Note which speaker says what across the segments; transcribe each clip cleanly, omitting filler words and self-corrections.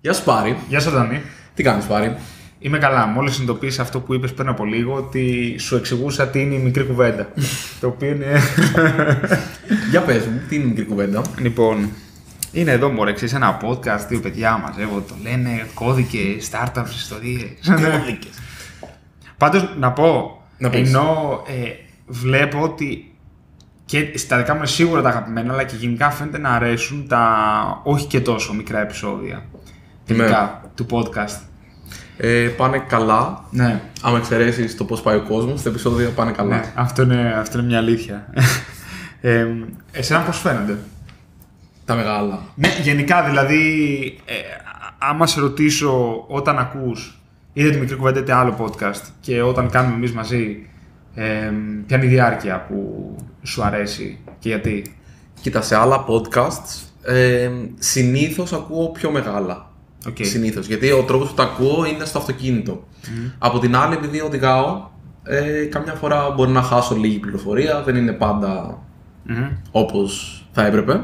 Speaker 1: Γεια σου Πάρη.
Speaker 2: Γεια σου Δανή.
Speaker 1: Τι κάνεις Πάρη?
Speaker 2: Είμαι καλά. Μόλις συνειδητοποίησα αυτό που είπες πριν από λίγο, ότι σου εξηγούσα τι είναι η μικρή κουβέντα. Το οποίο είναι.
Speaker 1: Για πες μου, τι είναι η μικρή κουβέντα?
Speaker 2: Λοιπόν, είναι εδώ μωρέ, ξέρεις, ένα podcast, δύο παιδιά μαζεύω, το λένε κώδικες, startups, ιστορίες.
Speaker 1: Κώδικες.
Speaker 2: Πάντως να πω,
Speaker 1: Να πεις.
Speaker 2: ενώ βλέπω ότι και στα δικά μου είναι σίγουρα τα αγαπημένα, αλλά και γενικά φαίνεται να αρέσουν τα όχι και τόσο μικρά επεισόδια τελικά του podcast.
Speaker 1: Πάνε καλά.
Speaker 2: Ναι.
Speaker 1: Αν εξαιρέσεις το πώς πάει ο κόσμος, τα επεισόδια πάνε καλά.
Speaker 2: Ναι, αυτό είναι μια αλήθεια. Εσένα πώς φαίνονται?
Speaker 1: Τα μεγάλα.
Speaker 2: Ναι, γενικά δηλαδή, άμα σε ρωτήσω όταν ακούς είτε τη μικρή κουβέντα είτε άλλο podcast και όταν κάνουμε εμείς μαζί, ποια είναι η διάρκεια που σου αρέσει και γιατί?
Speaker 1: Κοίτα, σε άλλα podcasts συνήθως ακούω πιο μεγάλα.
Speaker 2: Okay.
Speaker 1: Συνήθως, γιατί ο τρόπος που τα ακούω είναι στο αυτοκίνητο. Από την άλλη, επειδή οδηγάω, καμιά φορά μπορεί να χάσω λίγη πληροφορία, δεν είναι πάντα όπως θα έπρεπε.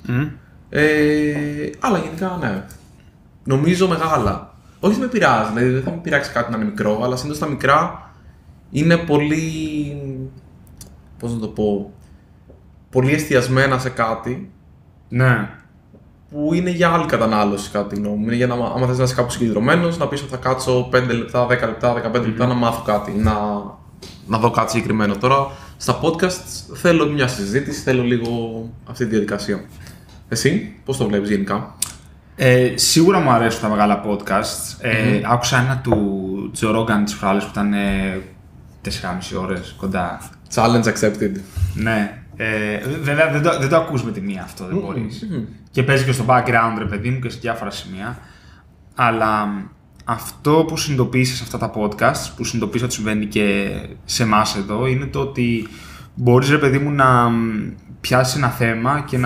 Speaker 1: Αλλά γενικά ναι. Νομίζω μεγάλα. Όχι ότι με πειράζει, δηλαδή δεν θα με πειράξει κάτι να είναι μικρό, αλλά συνήθως τα μικρά είναι πολύ. Πώς να το πω. Πολύ εστιασμένα σε κάτι.
Speaker 2: Ναι.
Speaker 1: Που είναι για άλλη κατανάλωση, κατά τη γνώμη μου. Είναι για να, άμα θες να είσαι κάπου συγκεντρωμένος, να πεις ότι θα κάτσω 5 λεπτά, 10 λεπτά, 15 λεπτά να μάθω κάτι, να δω κάτι συγκεκριμένο. Τώρα, στα podcasts θέλω μια συζήτηση, θέλω λίγο αυτή τη διαδικασία. Εσύ, πώς το βλέπεις γενικά?
Speaker 2: Σίγουρα μου αρέσουν τα μεγάλα podcasts. Άκουσα ένα του Joe Rogan τις προάλλες που ήταν 4,5 ώρες κοντά.
Speaker 1: Challenge accepted.
Speaker 2: Ναι. Βέβαια δεν το ακούς με τη μία αυτό, δεν μπορείς. Και παίζει και στο background, ρε παιδί μου, και σε διάφορα σημεία. Αλλά αυτό που συνειδητοποίησα σε αυτά τα podcasts, που συνειδητοποίησα ότι συμβαίνει και σε εμάς εδώ, είναι το ότι μπορείς, ρε παιδί μου, να πιάσεις ένα θέμα και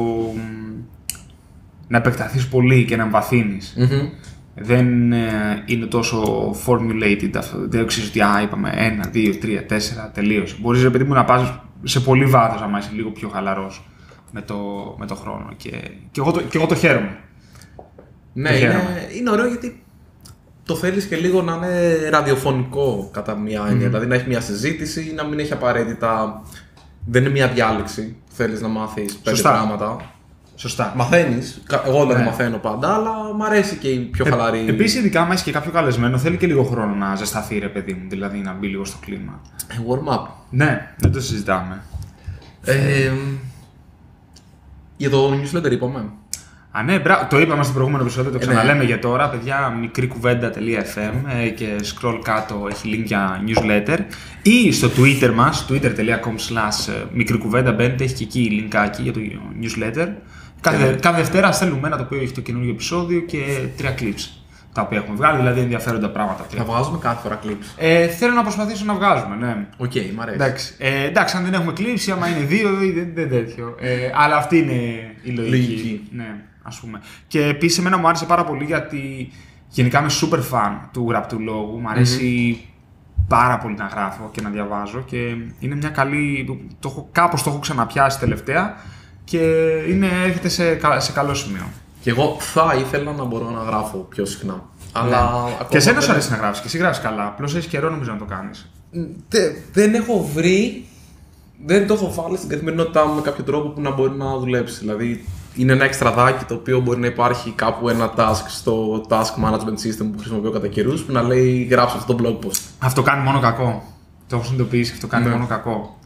Speaker 2: να επεκταθείς πολύ και να εμβαθύνεις. Δεν είναι τόσο formulated αυτό. Δεν ξέρεις ότι είπαμε 1, 2, 3, 4, τελείωσε. Μπορείς, ρε παιδί μου, να πας σε πολύ βάθος, άμα είσαι λίγο πιο χαλαρός με το χρόνο. Και εγώ το χαίρομαι.
Speaker 1: Ναι, είναι ωραίο γιατί το θέλεις και λίγο να είναι ραδιοφωνικό κατά μία έννοια. Δηλαδή να έχει μια συζήτηση, να μην έχει απαραίτητα. Δεν είναι μια διάλεξη. Θέλεις να μάθεις 5 πράγματα.
Speaker 2: Σωστά.
Speaker 1: Μαθαίνεις. Εγώ δεν μαθαίνω πάντα, αλλά μου αρέσει και η πιο χαλαρή.
Speaker 2: Επίσης, ειδικά άμα έχει και κάποιο καλεσμένο, θέλει και λίγο χρόνο να ζεσταθεί, ρε παιδί μου. Δηλαδή να μπει λίγο στο κλίμα.
Speaker 1: Warm up.
Speaker 2: Ναι, δεν το συζητάμε.
Speaker 1: Για το newsletter είπαμε.
Speaker 2: Ναι, το είπαμε στο προηγούμενο επεισόδιο, το ξαναλέμε για τώρα. Παιδιά, μικρή-κουβέντα.fm και scroll κάτω έχει link για newsletter. Ή στο Twitter μας, twitter.com/μικρή-κουβέντα, μπαίνετε, έχει και εκεί linkάκι για το newsletter. Κάθε Δευτέρα στέλνουμε ένα το οποίο έχει το καινούργιο επεισόδιο και 3 clips τα οποία έχουμε βγάλει, δηλαδή ενδιαφέροντα πράγματα.
Speaker 1: Θα βγάζουμε κάθε φορά clips.
Speaker 2: Θέλω να προσπαθήσω να βγάζουμε, ναι.
Speaker 1: Οκ, μ' αρέσει.
Speaker 2: Εντάξει, αν δεν έχουμε clips, άμα είναι 2 ή δεν τέτοιο. Αλλά αυτή είναι η λογική. Ναι, ας πούμε. Και επίσης, εμένα μου άρεσε πάρα πολύ γιατί γενικά είμαι super fan του γραπτού λόγου. Μου αρέσει πάρα πολύ να γράφω και να διαβάζω και είναι μια καλή. Κάπως το έχω ξαναπιάσει τελευταία και έρχεται σε καλό σημείο.
Speaker 1: Και εγώ θα ήθελα να μπορώ να γράφω πιο συχνά. Αλλά
Speaker 2: και εσένα σου αρέσει να γράφεις και εσύ γράφεις καλά. Απλώς έχεις καιρό νομίζω να το κάνεις.
Speaker 1: Δεν έχω βρει. Δεν το έχω βάλει στην καθημερινότητά μου με κάποιο τρόπο που να μπορεί να δουλέψει. Δηλαδή, είναι ένα εξτραδάκι το οποίο μπορεί να υπάρχει κάπου ένα task στο task management system που χρησιμοποιώ κατά καιρούς που να λέει γράψε αυτό το blog post.
Speaker 2: Αυτό κάνει μόνο κακό. Το έχω συνειδητοποιήσει, αυτό κάνει μόνο κακό.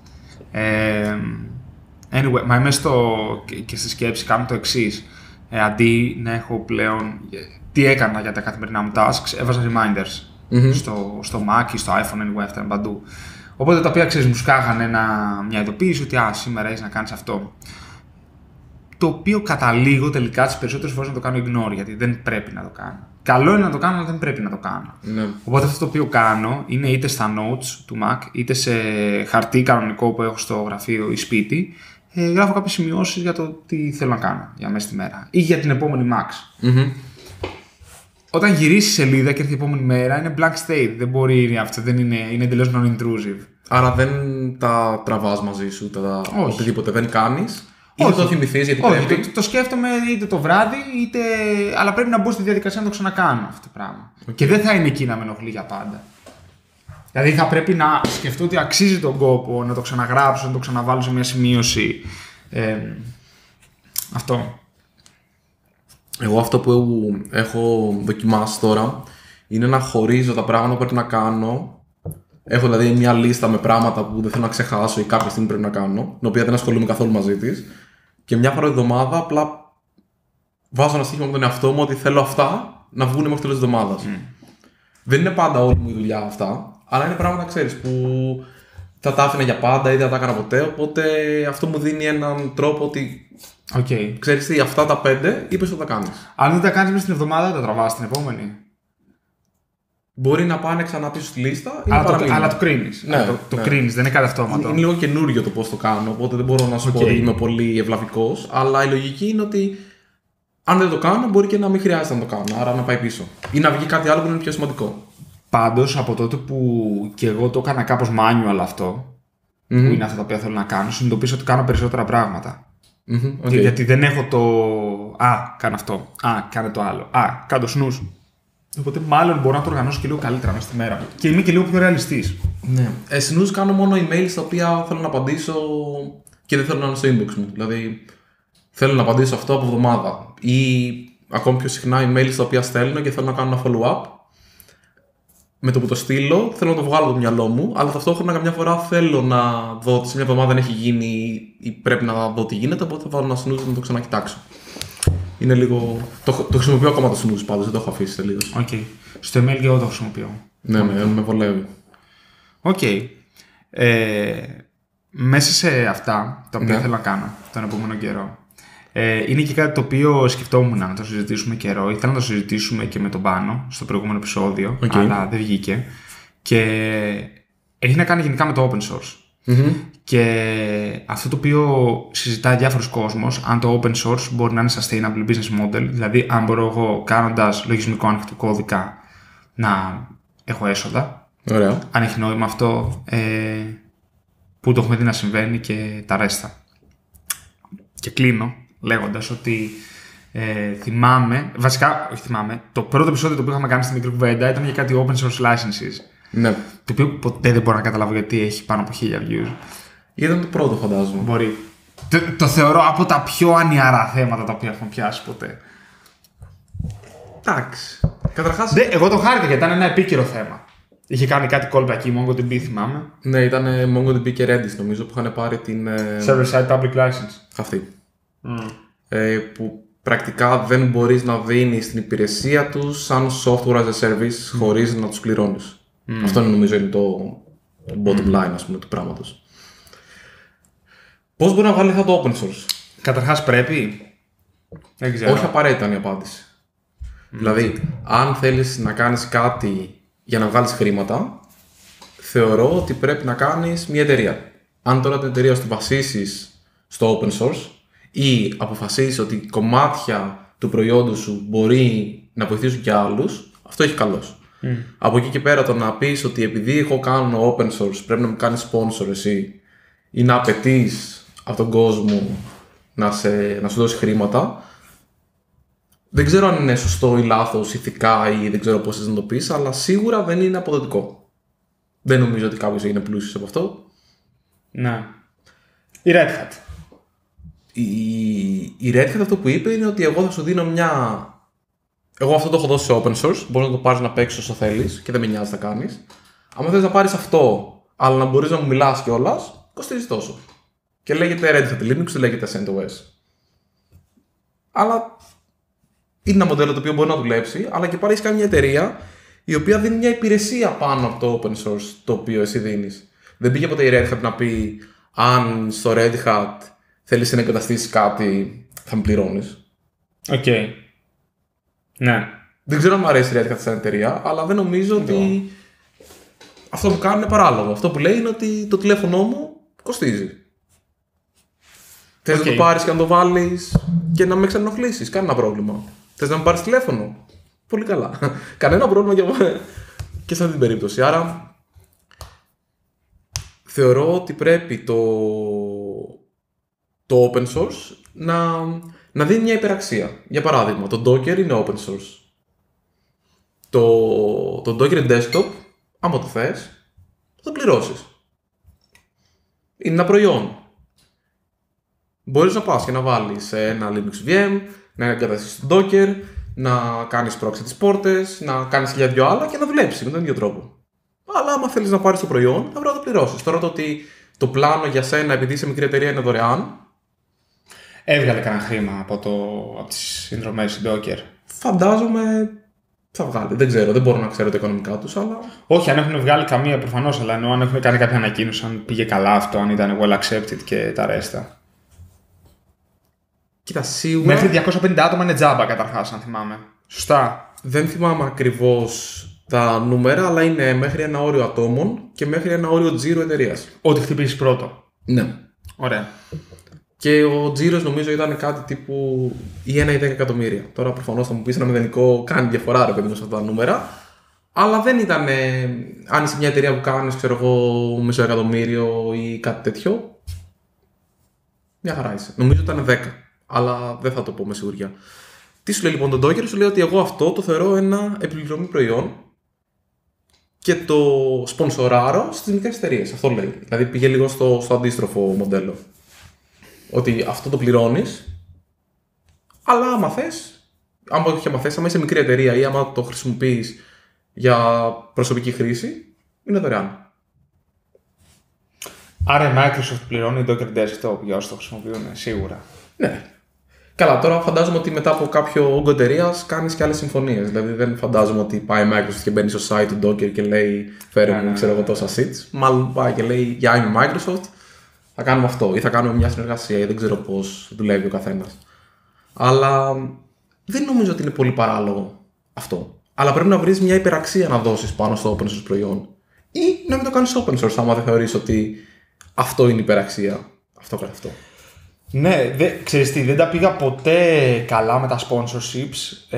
Speaker 2: Anyway, μα είμαι και στη σκέψη κάνω το εξής. Αντί να έχω πλέον. Τι έκανα για τα καθημερινά μου tasks, έβαζα reminders στο Mac ή στο iPhone, anyway, αυτά είναι παντού. Οπότε τα οποία ξέρεις, μου σκάγανε μια ειδοποίηση ότι σήμερα έχεις να κάνεις αυτό. Το οποίο καταλήγω τελικά τις περισσότερες φορές να το κάνω ignore, γιατί δεν πρέπει να το κάνω. Καλό είναι να το κάνω, αλλά δεν πρέπει να το κάνω. Οπότε αυτό το οποίο κάνω είναι είτε στα notes του Mac, είτε σε χαρτί κανονικό που έχω στο γραφείο ή σπίτι. Γράφω κάποιες σημειώσεις για το τι θέλω να κάνω για μέσα στη μέρα ή για την επόμενη Max. Όταν γυρίσει η σελίδα και έρθει η επόμενη μέρα είναι blank state. Δεν μπορεί αυτό, είναι εντελώς non-intrusive.
Speaker 1: Άρα δεν τα τραβάς μαζί σου, οτιδήποτε δεν κάνεις. Είτε το θυμηθείς γιατί πρέπει.
Speaker 2: Το σκέφτομαι είτε το βράδυ, αλλά πρέπει να μπω στη διαδικασία να το ξανακάνω αυτό το πράγμα. Και δεν θα είναι εκεί να με ενοχλεί για πάντα. Δηλαδή θα πρέπει να σκεφτώ ότι αξίζει τον κόπο να το ξαναγράψω, να το ξαναβάλω σε μια σημείωση. Αυτό.
Speaker 1: Εγώ αυτό που έχω δοκιμάσει τώρα είναι να χωρίζω τα πράγματα που πρέπει να κάνω. Έχω δηλαδή μια λίστα με πράγματα που δεν θέλω να ξεχάσω ή κάποια στιγμή πρέπει να κάνω, την οποία δεν ασχολούμαι καθόλου μαζί της. Και μια φορά τη εβδομάδα απλά βάζω ένα στοίχημα με τον εαυτό μου ότι θέλω αυτά να βγουν μέχρι το τέλος της εβδομάδας. Δεν είναι πάντα όλη μου η δουλειά αυτά, αλλά είναι πράγματα, ξέρεις, που θα τα άφηνα για πάντα ή δεν θα τα έκανα ποτέ. Οπότε αυτό μου δίνει έναν τρόπο ότι. Ξέρεις τι, αυτά τα 5 είπες ότι θα τα κάνεις.
Speaker 2: Αν δεν τα κάνεις μέσα στην εβδομάδα, δεν τα τραβάς την επόμενη.
Speaker 1: Μπορεί να πάνε ξανά πίσω στη λίστα ή
Speaker 2: αλλά το κρίνεις.
Speaker 1: Ναι,
Speaker 2: το κρίνεις, δεν είναι κάτι αυτόματο.
Speaker 1: Είναι λίγο καινούριο το πώς το κάνω, οπότε δεν μπορώ να σου πω ότι είμαι πολύ ευλαβικός. Αλλά η λογική είναι ότι αν δεν το κάνω, μπορεί και να μην χρειάζεται να το κάνω. Άρα να πάει πίσω. Ή να βγει κάτι άλλο που είναι πιο σημαντικό.
Speaker 2: Πάντως, από τότε που και εγώ το έκανα κάπως manual αυτό, που είναι αυτά τα οποία θέλω να κάνω, συνειδητοποίησα ότι κάνω περισσότερα πράγματα. Γιατί δεν έχω το. Κάνω αυτό. Κάνε το άλλο. Κάνω snooze. Οπότε μάλλον μπορώ να το οργανώσω και λίγο καλύτερα μέσα στη μέρα μου. Και είμαι και λίγο πιο ρεαλιστής.
Speaker 1: Ναι. Snooze κάνω μόνο email στα οποία θέλω να απαντήσω και δεν θέλω να είναι στο inbox μου. Δηλαδή θέλω να απαντήσω αυτό από εβδομάδα. Ή ακόμη πιο συχνά email στα οποία στέλνω και θέλω να κάνω ένα follow-up. Με το που το στείλω, θέλω να το βγάλω από το μυαλό μου, αλλά ταυτόχρονα καμιά φορά θέλω να δω ότι σε μια εβδομάδα δεν έχει γίνει ή πρέπει να δω τι γίνεται, οπότε θα βάλω ένα snooze να το ξανακοιτάξω. Είναι λίγο. Το χρησιμοποιώ ακόμα το snooze πάντως, δεν το έχω αφήσει τελείως.
Speaker 2: Στο email και εγώ το χρησιμοποιώ.
Speaker 1: Ναι, με βολεύει.
Speaker 2: Μέσα σε αυτά τα οποία θέλω να κάνω τον επόμενο καιρό, είναι και κάτι το οποίο σκεφτόμουν να το συζητήσουμε καιρό. Ήθελα να το συζητήσουμε και με τον Πάνο στο προηγούμενο επεισόδιο, αλλά δεν βγήκε. Και έχει να κάνει γενικά με το open source. Και αυτό το οποίο συζητάει διάφορος κόσμος, αν το open source μπορεί να είναι sustainable business model, δηλαδή αν μπορώ εγώ κάνοντας λογισμικό ανοιχτού κώδικα να έχω έσοδα.
Speaker 1: Ωραία. Αν
Speaker 2: έχει νόημα αυτό, που το έχουμε δει να συμβαίνει και τα ρέστα. Και κλείνω λέγοντας ότι το πρώτο επεισόδιο το οποίο είχαμε κάνει στη μικρή κουβέντα ήταν για κάτι open source licenses.
Speaker 1: Ναι.
Speaker 2: Το οποίο ποτέ δεν μπορώ να καταλάβω γιατί έχει πάνω από 1000 views.
Speaker 1: Ήταν το πρώτο, φαντάζομαι.
Speaker 2: Μπορεί. Το θεωρώ από τα πιο ανιαρά θέματα τα οποία έχουμε πιάσει ποτέ.
Speaker 1: Εντάξει. Καταρχάς.
Speaker 2: Εγώ το χάρηκα γιατί ήταν ένα επίκαιρο θέμα. Είχε κάνει κάτι κόλπα εκεί, MongoDB θυμάμαι.
Speaker 1: Ναι, ήταν MongoDB και Redis νομίζω που είχαν πάρει την.
Speaker 2: Server-side public license.
Speaker 1: Αυτή. Που πρακτικά δεν μπορείς να δίνεις την υπηρεσία τους σαν software as a service χωρίς να τους πληρώνεις. Αυτό νομίζω είναι το bottom line, ας πούμε, του πράγματος. Πώς μπορεί να βγάλει αυτό το open source?
Speaker 2: Καταρχάς πρέπει. Δεν ξέρω.
Speaker 1: Όχι απαραίτητα είναι η απάντηση. Δηλαδή, αν θέλεις να κάνεις κάτι για να βγάλεις χρήματα, θεωρώ ότι πρέπει να κάνεις μια εταιρεία. Αν τώρα την εταιρεία σου βασίσεις στο open source ή αποφασίσεις ότι κομμάτια του προϊόντος σου μπορεί να βοηθήσουν και άλλους, αυτό έχει καλώς. Από εκεί και πέρα το να πεις ότι επειδή εγώ κάνω open source πρέπει να μου κάνεις sponsor εσύ ή να απαιτείς από τον κόσμο να σου δώσει χρήματα, δεν ξέρω αν είναι σωστό ή λάθος ηθικά ή δεν ξέρω πώς θες να το πεις, αλλά σίγουρα δεν είναι αποδοτικό. Δεν νομίζω ότι κάποιος έγινε πλούσιος από αυτό.
Speaker 2: Ναι. Η Red Hat.
Speaker 1: Η Red Hat αυτό που είπε είναι ότι εγώ θα σου δίνω μια. Εγώ αυτό το έχω δώσει σε open source, μπορείς να το πάρεις να παίξεις όσο θέλεις και δεν με νοιάζει να κάνεις. Αν θες να πάρεις αυτό, αλλά να μπορείς να μου μιλάς κιόλας, κοστίζει τόσο. Και λέγεται Red Hat Linux, δεν λέγεται CentOS. Αλλά είναι ένα μοντέλο το οποίο μπορεί να δουλέψει, αλλά και πάλι έχει κάνει μια εταιρεία η οποία δίνει μια υπηρεσία πάνω από το open source το οποίο εσύ δίνεις. Δεν πήγε ποτέ η Red Hat να πει αν στο Red Hat θέλεις να εγκαταστήσεις κάτι, θα με πληρώνεις.
Speaker 2: Ναι.
Speaker 1: Δεν ξέρω αν μου αρέσει η Red Hat σαν εταιρεία, αλλά δεν νομίζω ότι αυτό που κάνει είναι παράλογο. Αυτό που λέει είναι ότι το τηλέφωνό μου κοστίζει. Θες να το πάρεις και να το βάλεις και να με ξενοχλήσεις, κανένα πρόβλημα. Θες να μου πάρεις τηλέφωνο, πολύ καλά. Κανένα πρόβλημα και σε αυτή την περίπτωση. Άρα θεωρώ ότι πρέπει το το open source να δίνει μια υπεραξία. Για παράδειγμα, το Docker είναι open source. Το Docker Desktop, άμα το θες, θα το πληρώσεις. Είναι ένα προϊόν. Μπορείς να πας και να βάλεις ένα Linux VM, να εγκαταστήσεις το Docker, να κάνεις proxy τις πόρτες, να κάνεις δυο άλλα και να δουλέψει με τον ίδιο τρόπο. Αλλά άμα θέλεις να πάρεις το προϊόν, θα πρέπει να το πληρώσεις. Τώρα το ότι το πλάνο για σένα, επειδή είσαι μικρή εταιρεία, είναι δωρεάν.
Speaker 2: Έβγαλε κανένα χρήμα από τις συνδρομές Docker?
Speaker 1: Φαντάζομαι θα βγάλει. Δεν ξέρω, δεν μπορώ να ξέρω τα οικονομικά τους, αλλά.
Speaker 2: Όχι, αν έχουν βγάλει καμία προφανώς, αλλά εννοώ αν έχουν κάνει κάποια ανακοίνωση, αν πήγε καλά αυτό, αν ήταν well accepted και τα ρέστα.
Speaker 1: Κοίτα, σίγουρα.
Speaker 2: Μέχρι 250 άτομα είναι τζάμπα καταρχάς, αν θυμάμαι. Σωστά.
Speaker 1: Δεν θυμάμαι ακριβώς τα νούμερα, αλλά είναι μέχρι ένα όριο ατόμων και μέχρι ένα όριο τζίρου εταιρείας.
Speaker 2: Ό,τι χτυπήσεις πρώτο.
Speaker 1: Ναι.
Speaker 2: Ωραία.
Speaker 1: Και ο τζίρος νομίζω ήταν κάτι τύπου ή 1 ή 10 εκατομμύρια. Τώρα προφανώς θα μου πεις ένα μηδενικό κάνει διαφορά ρε παιδί μου σε αυτά τα νούμερα. Αλλά δεν ήταν. Αν είσαι μια εταιρεία που κάνεις, ξέρω εγώ, μισό εκατομμύριο ή κάτι τέτοιο. Μια χαρά είσαι. Νομίζω ήταν 10. Αλλά δεν θα το πω με σιγουριά. Τι σου λέει λοιπόν το Docker? Σου λέει ότι εγώ αυτό το θεωρώ ένα επιπληρωμή προϊόν και το σπονσοράρω στις μικρές εταιρείες. Αυτό λέει. Δηλαδή πήγε λίγο στο αντίστροφο μοντέλο. Ότι αυτό το πληρώνεις, αλλά άμα θες, άμα είσαι μικρή εταιρεία ή άμα το χρησιμοποιείς για προσωπική χρήση, είναι δωρεάν.
Speaker 2: Άρα η Microsoft πληρώνει Docker Desktop για όσους το χρησιμοποιούν, σίγουρα.
Speaker 1: Ναι. Καλά, τώρα φαντάζομαι ότι μετά από κάποιο όγκο εταιρείας κάνεις και άλλες συμφωνίες. Δηλαδή δεν φαντάζομαι ότι πάει η Microsoft και μπαίνει στο site του Docker και λέει φέρε μου ξέρω εγώ τόσα seats. Μάλλον πάει και λέει για είμαι Microsoft, θα κάνουμε αυτό ή θα κάνουμε μια συνεργασία ή δεν ξέρω πώς δουλεύει ο καθένας. Αλλά δεν νομίζω ότι είναι πολύ παράλογο αυτό. Αλλά πρέπει να βρεις μια υπεραξία να δώσεις πάνω στο open source προϊόν. Ή να μην το κάνεις open source άμα δεν θεωρείς ότι αυτό είναι υπεραξία. Αυτό καθ' αυτό.
Speaker 2: Ναι, ξέρεις τι, δεν τα πήγα ποτέ καλά με τα sponsorships.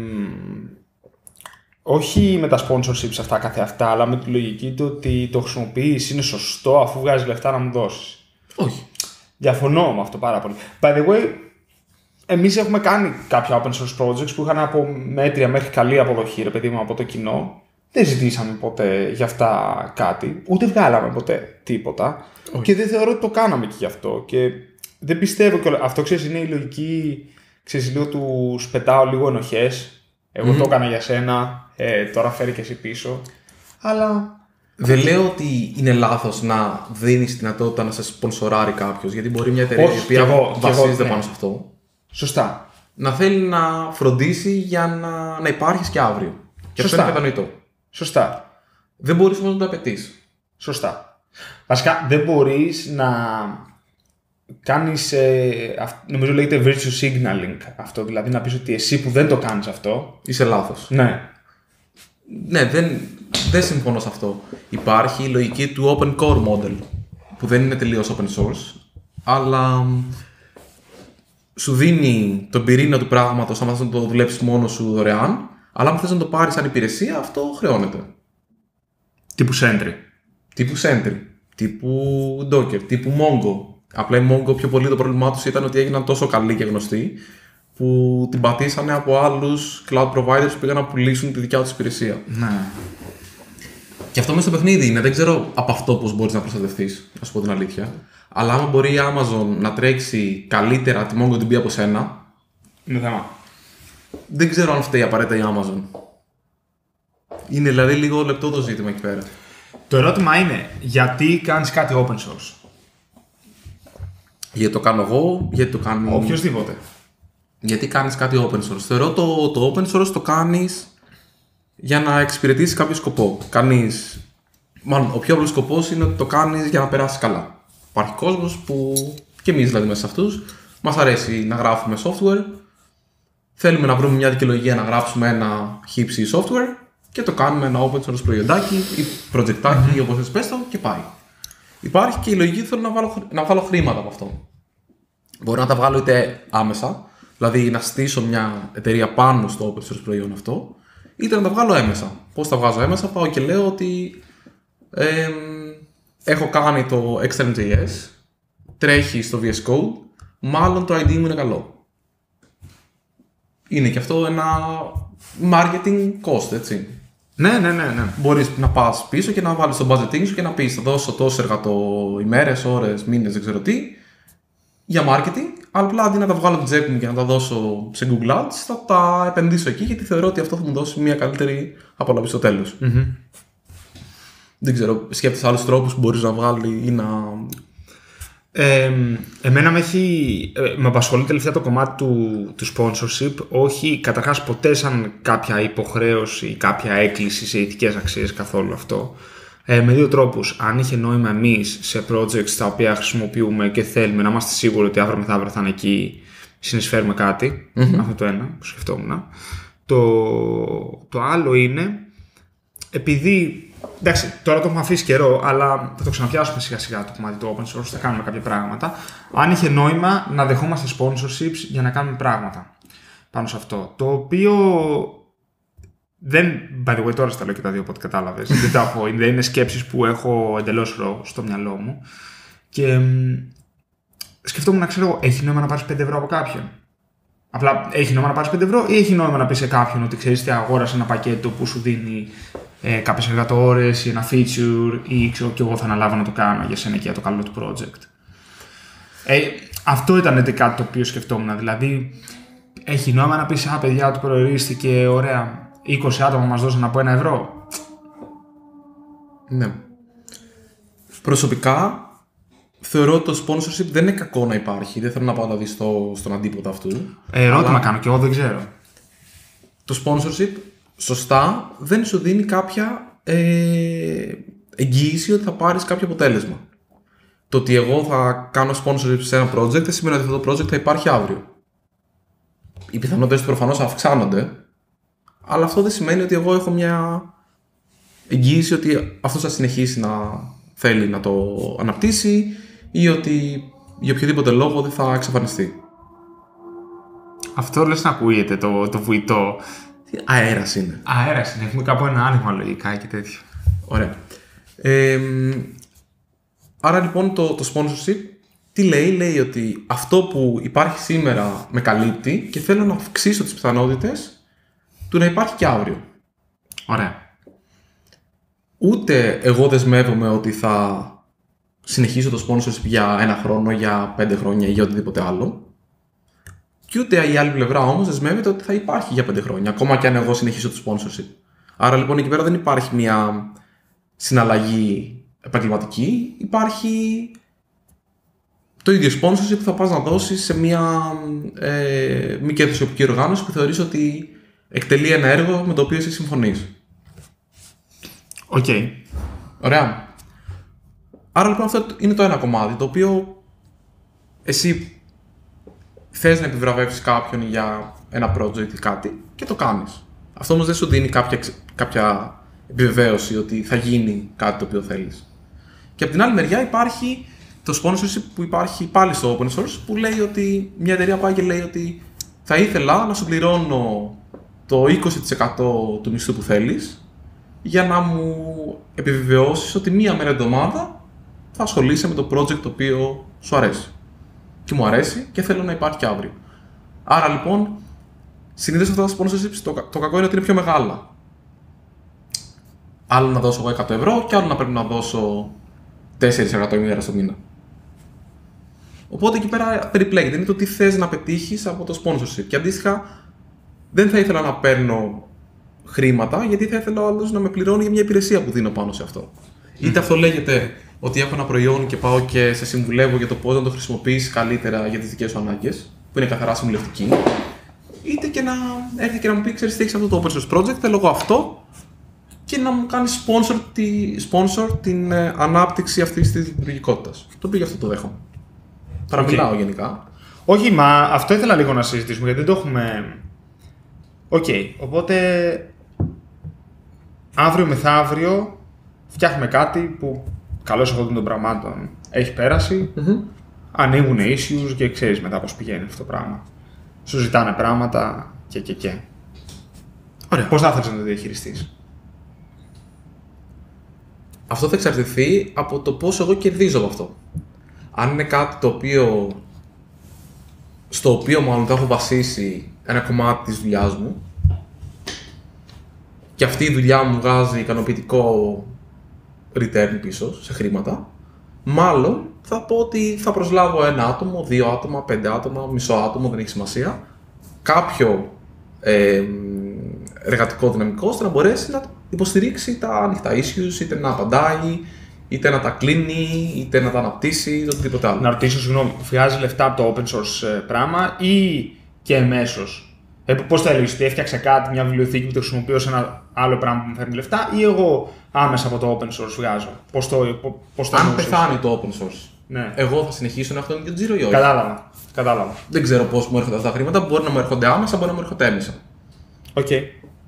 Speaker 2: Όχι με τα sponsorships αυτά καθεαυτά, αλλά με τη λογική του ότι το χρησιμοποιείς, είναι σωστό αφού βγάζεις λεφτά να μου δώσεις.
Speaker 1: Όχι.
Speaker 2: Διαφωνώ με αυτό πάρα πολύ. By the way, εμείς έχουμε κάνει κάποια open source projects που είχαν από μέτρια μέχρι καλή αποδοχή, ρε παιδί μου, από το κοινό. Δεν ζητήσαμε ποτέ για αυτά κάτι, ούτε βγάλαμε ποτέ τίποτα.
Speaker 1: Όχι.
Speaker 2: Και δεν θεωρώ ότι το κάναμε και γι' αυτό. Και δεν πιστεύω κιόλας. Αυτό ξέρεις είναι η λογική, ξέρεις, λίγο του πετάω λίγο ενοχές. Εγώ το έκανα για σένα, τώρα φέρει και εσύ πίσω. Αλλά.
Speaker 1: Δεν λέω ότι είναι λάθος να δίνεις τη δυνατότητα να σε σπονσοράρει κάποιος, γιατί μπορεί μια εταιρεία η οποία βασίζεται πάνω σε αυτό.
Speaker 2: Σωστά.
Speaker 1: Να θέλει να φροντίσει για να υπάρχεις και αύριο. Και αυτό είναι κατανοητό.
Speaker 2: Σωστά.
Speaker 1: Δεν μπορείς όμως να το απαιτείς.
Speaker 2: Σωστά. Βασικά δεν μπορείς να κάνεις, νομίζω λέγεται virtue signaling αυτό, δηλαδή να πεις ότι εσύ που δεν το κάνεις αυτό.
Speaker 1: Είσαι λάθος.
Speaker 2: Ναι.
Speaker 1: Ναι, δεν συμφωνώ σε αυτό. Υπάρχει η λογική του open core model, που δεν είναι τελείως open source, αλλά σου δίνει τον πυρήνα του πράγματος, άμα θες να το δουλέψεις μόνος σου δωρεάν, αλλά αν θες να το πάρεις σαν υπηρεσία, αυτό χρεώνεται.
Speaker 2: Τύπου Sentry.
Speaker 1: Τύπου Sentry, τύπου Docker, τύπου Mongo. Απλά η Mongo πιο πολύ το πρόβλημά τους ήταν ότι έγιναν τόσο καλοί και γνωστοί που την πατήσανε από άλλους cloud providers που πήγαν να πουλήσουν τη δικιά τους υπηρεσία.
Speaker 2: Ναι.
Speaker 1: Και αυτό μέσα στο παιχνίδι είναι. Δεν ξέρω από αυτό πώς μπορείς να προστατευτείς, να σου πω την αλήθεια. Αλλά άμα μπορεί η Amazon να τρέξει καλύτερα τη MongoDB από σένα,
Speaker 2: Είναι θέμα.
Speaker 1: δεν ξέρω αν φταίει απαραίτητα η Amazon. Είναι δηλαδή λίγο λεπτό το ζήτημα εκεί πέρα.
Speaker 2: Το ερώτημα είναι, γιατί κάνεις κάτι open source?
Speaker 1: Γιατί το κάνω εγώ, γιατί το κάνει.
Speaker 2: Οποιοςδήποτε.
Speaker 1: Γιατί κάνεις κάτι open source. Θεωρώ το open source το κάνεις για να εξυπηρετήσεις κάποιο σκοπό. Μάλλον, ο πιο απλός σκοπός είναι ότι το κάνεις για να περάσεις καλά. Υπάρχει κόσμος που, και εμείς δηλαδή μέσα σε αυτούς, μας αρέσει να γράφουμε software, θέλουμε να βρούμε μια δικαιολογία να γράψουμε ένα χύψη software και το κάνουμε ένα open source προϊοντάκι ή projectάκι, όπως θες πες το, και πάει. Υπάρχει και η λογική ότι θέλω να βάλω χρήματα από αυτό. Μπορώ να τα βγάλω είτε άμεσα, δηλαδή να στήσω μια εταιρεία πάνω στο open source προϊόν αυτό, είτε να τα βγάλω έμεσα. Πώς τα βγάζω έμεσα? Πάω και λέω ότι έχω κάνει το Extern.js, τρέχει στο VS Code, μάλλον το ID μου είναι καλό. Είναι και αυτό ένα marketing cost, έτσι.
Speaker 2: Ναι.
Speaker 1: Μπορείς να πας πίσω και να βάλεις το budgeting σου και να πεις θα δώσω τόσες ημέρες, ώρες, μήνες, δεν ξέρω τι, για marketing, αλλά απλά αντί να τα βγάλω από την τσέπη μου και να τα δώσω σε Google Ads, θα τα επενδύσω εκεί γιατί θεωρώ ότι αυτό θα μου δώσει μια καλύτερη απολαύση στο τέλος. Δεν ξέρω, σκέφτεσαι άλλους τρόπους που μπορείς να βγάλει ή να...
Speaker 2: Εμένα με απασχολεί τελευταία το κομμάτι του sponsorship, όχι καταρχάς ποτέ σαν κάποια υποχρέωση ή κάποια έκκληση σε ηθικές αξίες καθόλου αυτό. Με δύο τρόπους. Αν είχε νόημα εμείς σε projects τα οποία χρησιμοποιούμε και θέλουμε να είμαστε σίγουροι ότι αύριο μεθαύριο θα είναι εκεί, συνεισφέρουμε κάτι. Αυτό το ένα που σκεφτόμουν. Το άλλο είναι επειδή. Εντάξει, τώρα το έχουμε αφήσει καιρό, αλλά θα το ξαναπιάσουμε σιγά σιγά το κομμάτι του open source, θα κάνουμε κάποια πράγματα. Αν είχε νόημα να δεχόμαστε sponsorships για να κάνουμε πράγματα πάνω σε αυτό. Το οποίο δεν. By the way, τώρα στα λέω και τα δύο, οπότε κατάλαβες. Δεν είναι σκέψεις που έχω εντελώς στο μυαλό μου. Και σκεφτόμουν να ξέρω, έχει νόημα να πάρεις 5 ευρώ από κάποιον. Απλά έχει νόημα να πάρεις 5 ευρώ ή έχει νόημα να πεις σε κάποιον ότι ξέρεις τι, αγόρασε ένα πακέτο που σου δίνει κάποιες εργατόρες ή ένα feature ή ξέρω και εγώ θα αναλάβω να το κάνω για σένα και για το καλό του project. Αυτό ήταν κάτι το οποίο σκεφτόμουν. Δηλαδή, έχει νόημα να πεις παιδιά, του προορίστηκε ωραία 20 άτομα μας δώσαν από 1 ευρώ.
Speaker 1: Ναι. Προσωπικά θεωρώ ότι το sponsorship δεν είναι κακό να υπάρχει. Δεν θέλω να πάω να δει στον αντίποδα αυτού.
Speaker 2: Ερώτημα κάνω και εγώ δεν ξέρω.
Speaker 1: Το sponsorship σωστά δεν σου δίνει κάποια εγγύηση ότι θα πάρεις κάποιο αποτέλεσμα. Το ότι εγώ θα κάνω sponsorship σε ένα project δεν σημαίνει ότι αυτό το project θα υπάρχει αύριο. Οι πιθανότητες προφανώς αυξάνονται, αλλά αυτό δεν σημαίνει ότι εγώ έχω μια εγγύηση ότι αυτός θα συνεχίσει να θέλει να το αναπτύσσει ή ότι για οποιοδήποτε λόγο δεν θα εξαφανιστεί.
Speaker 2: Αυτό λες να ακούγεται το βουητό.
Speaker 1: Αέρας είναι.
Speaker 2: Αέρας είναι. Έχουμε κάπου ένα άνοιγμα λογικά και τέτοιο.
Speaker 1: Ωραία. Άρα λοιπόν το sponsorship τι λέει? Λέει ότι αυτό που υπάρχει σήμερα με καλύπτει και θέλω να αυξήσω τις πιθανότητες του να υπάρχει και αύριο.
Speaker 2: Ωραία.
Speaker 1: Ούτε εγώ δεσμεύομαι ότι θα συνεχίσω το sponsorship για 1 χρόνο, για 5 χρόνια ή για οτιδήποτε άλλο. Και ούτε η άλλη πλευρά όμως δεσμεύεται ότι θα υπάρχει για 5 χρόνια, ακόμα και αν εγώ συνεχίσω το sponsorship. Άρα λοιπόν εκεί πέρα δεν υπάρχει μια συναλλαγή επαγγελματική, υπάρχει το ίδιο sponsorship που θα πας να δώσεις σε μια μη κερδοσκοπική οργάνωση που θεωρείς ότι εκτελεί ένα έργο με το οποίο εσύ συμφωνείς.
Speaker 2: Οκ.
Speaker 1: Ωραία. Άρα λοιπόν αυτό είναι το ένα κομμάτι, το οποίο εσύ θες να επιβραβεύσεις κάποιον για ένα project ή κάτι και το κάνεις. Αυτό όμως δεν σου δίνει κάποια επιβεβαίωση ότι θα γίνει κάτι το οποίο θέλεις. Και από την άλλη μεριά υπάρχει το sponsorship που υπάρχει πάλι στο open source που λέει ότι μια εταιρεία πάει και λέει ότι θα ήθελα να σου πληρώνω το 20% του μισθού που θέλεις για να μου επιβεβαιώσεις ότι μία μέρα εβδομάδα θα ασχολείσαι με το project το οποίο σου αρέσει. Και μου αρέσει και θέλω να υπάρχει και αύριο. Άρα λοιπόν, συνήθως αυτά τα sponsorships το κακό είναι ότι είναι πιο μεγάλα. Άλλο να δώσω εγώ 100 ευρώ και άλλο να πρέπει να δώσω 4% ημέρα στο μήνα. Οπότε εκεί πέρα περιπλέκεται. Είναι το τι θες να πετύχεις από το sponsorship. Και αντίστοιχα, δεν θα ήθελα να παίρνω χρήματα γιατί θα ήθελα ο άλλος να με πληρώνει για μια υπηρεσία που δίνω πάνω σε αυτό. Είτε αυτό λέγεται ότι έχω ένα προϊόν και πάω και σε συμβουλεύω για το πώς να το χρησιμοποιήσεις καλύτερα για τις δικές σου ανάγκες, που είναι καθαρά συμβουλευτική, είτε και να έρθει και να μου πει: ξέρεις τι, έχεις αυτό το open source project, θέλω εγώ αυτό, και να μου κάνει sponsor την ανάπτυξη αυτής της λειτουργικότητας. Το οποίο γι' αυτό το δέχομαι. Παραμιλάω γενικά.
Speaker 2: Όχι, μα αυτό ήθελα λίγο να συζητήσουμε γιατί δεν το έχουμε. Οκ, οπότε αύριο μεθαύριο φτιάχνουμε κάτι που καλώς εγώ των πραγμάτων έχει πέρασει. Ανοίγουν issues και ξέρεις μετά πώς πηγαίνει αυτό το πράγμα. Σου ζητάνε πράγματα και. Ωραία. Πώς θα ήθελες να το διαχειριστείς?
Speaker 1: Αυτό θα εξαρτηθεί από το πόσο εγώ κερδίζω από αυτό. Αν είναι κάτι το οποίο στο οποίο μάλλον θα έχω βασίσει ένα κομμάτι της δουλειάς μου και αυτή η δουλειά μου βγάζει ικανοποιητικό return πίσω σε χρήματα, μάλλον θα πω ότι θα προσλάβω 1 άτομο, 2 άτομα, 5 άτομα, μισό άτομο, δεν έχει σημασία, κάποιο εργατικό δυναμικό ώστε να μπορέσει να υποστηρίξει τα ανοιχτά issues, είτε να απαντάει, είτε να τα κλείνει, είτε να τα αναπτύσσει, είτε οτιδήποτε άλλο.
Speaker 2: Να ρωτήσω, συγγνώμη, βγάζει λεφτά από το open source πράγμα ή και εμέσως? Πώς θα έλεγες, ότι έφτιαξα κάτι, μια βιβλιοθήκη που το χρησιμοποιώ σε ένα άλλο πράγμα που μου φέρνει λεφτά, ή εγώ άμεσα από το open source βγάζω? Πώς το
Speaker 1: Αν πεθάνει το open source,
Speaker 2: ναι,
Speaker 1: εγώ θα συνεχίσω να έχω τον ίδιο τζίρο ή όχι?
Speaker 2: Κατάλαβα.
Speaker 1: Δεν ξέρω πώς μου έρχονται αυτά τα χρήματα, μπορεί να μου έρχονται άμεσα, μπορεί να μου έρχονται έμεσα.
Speaker 2: Okay.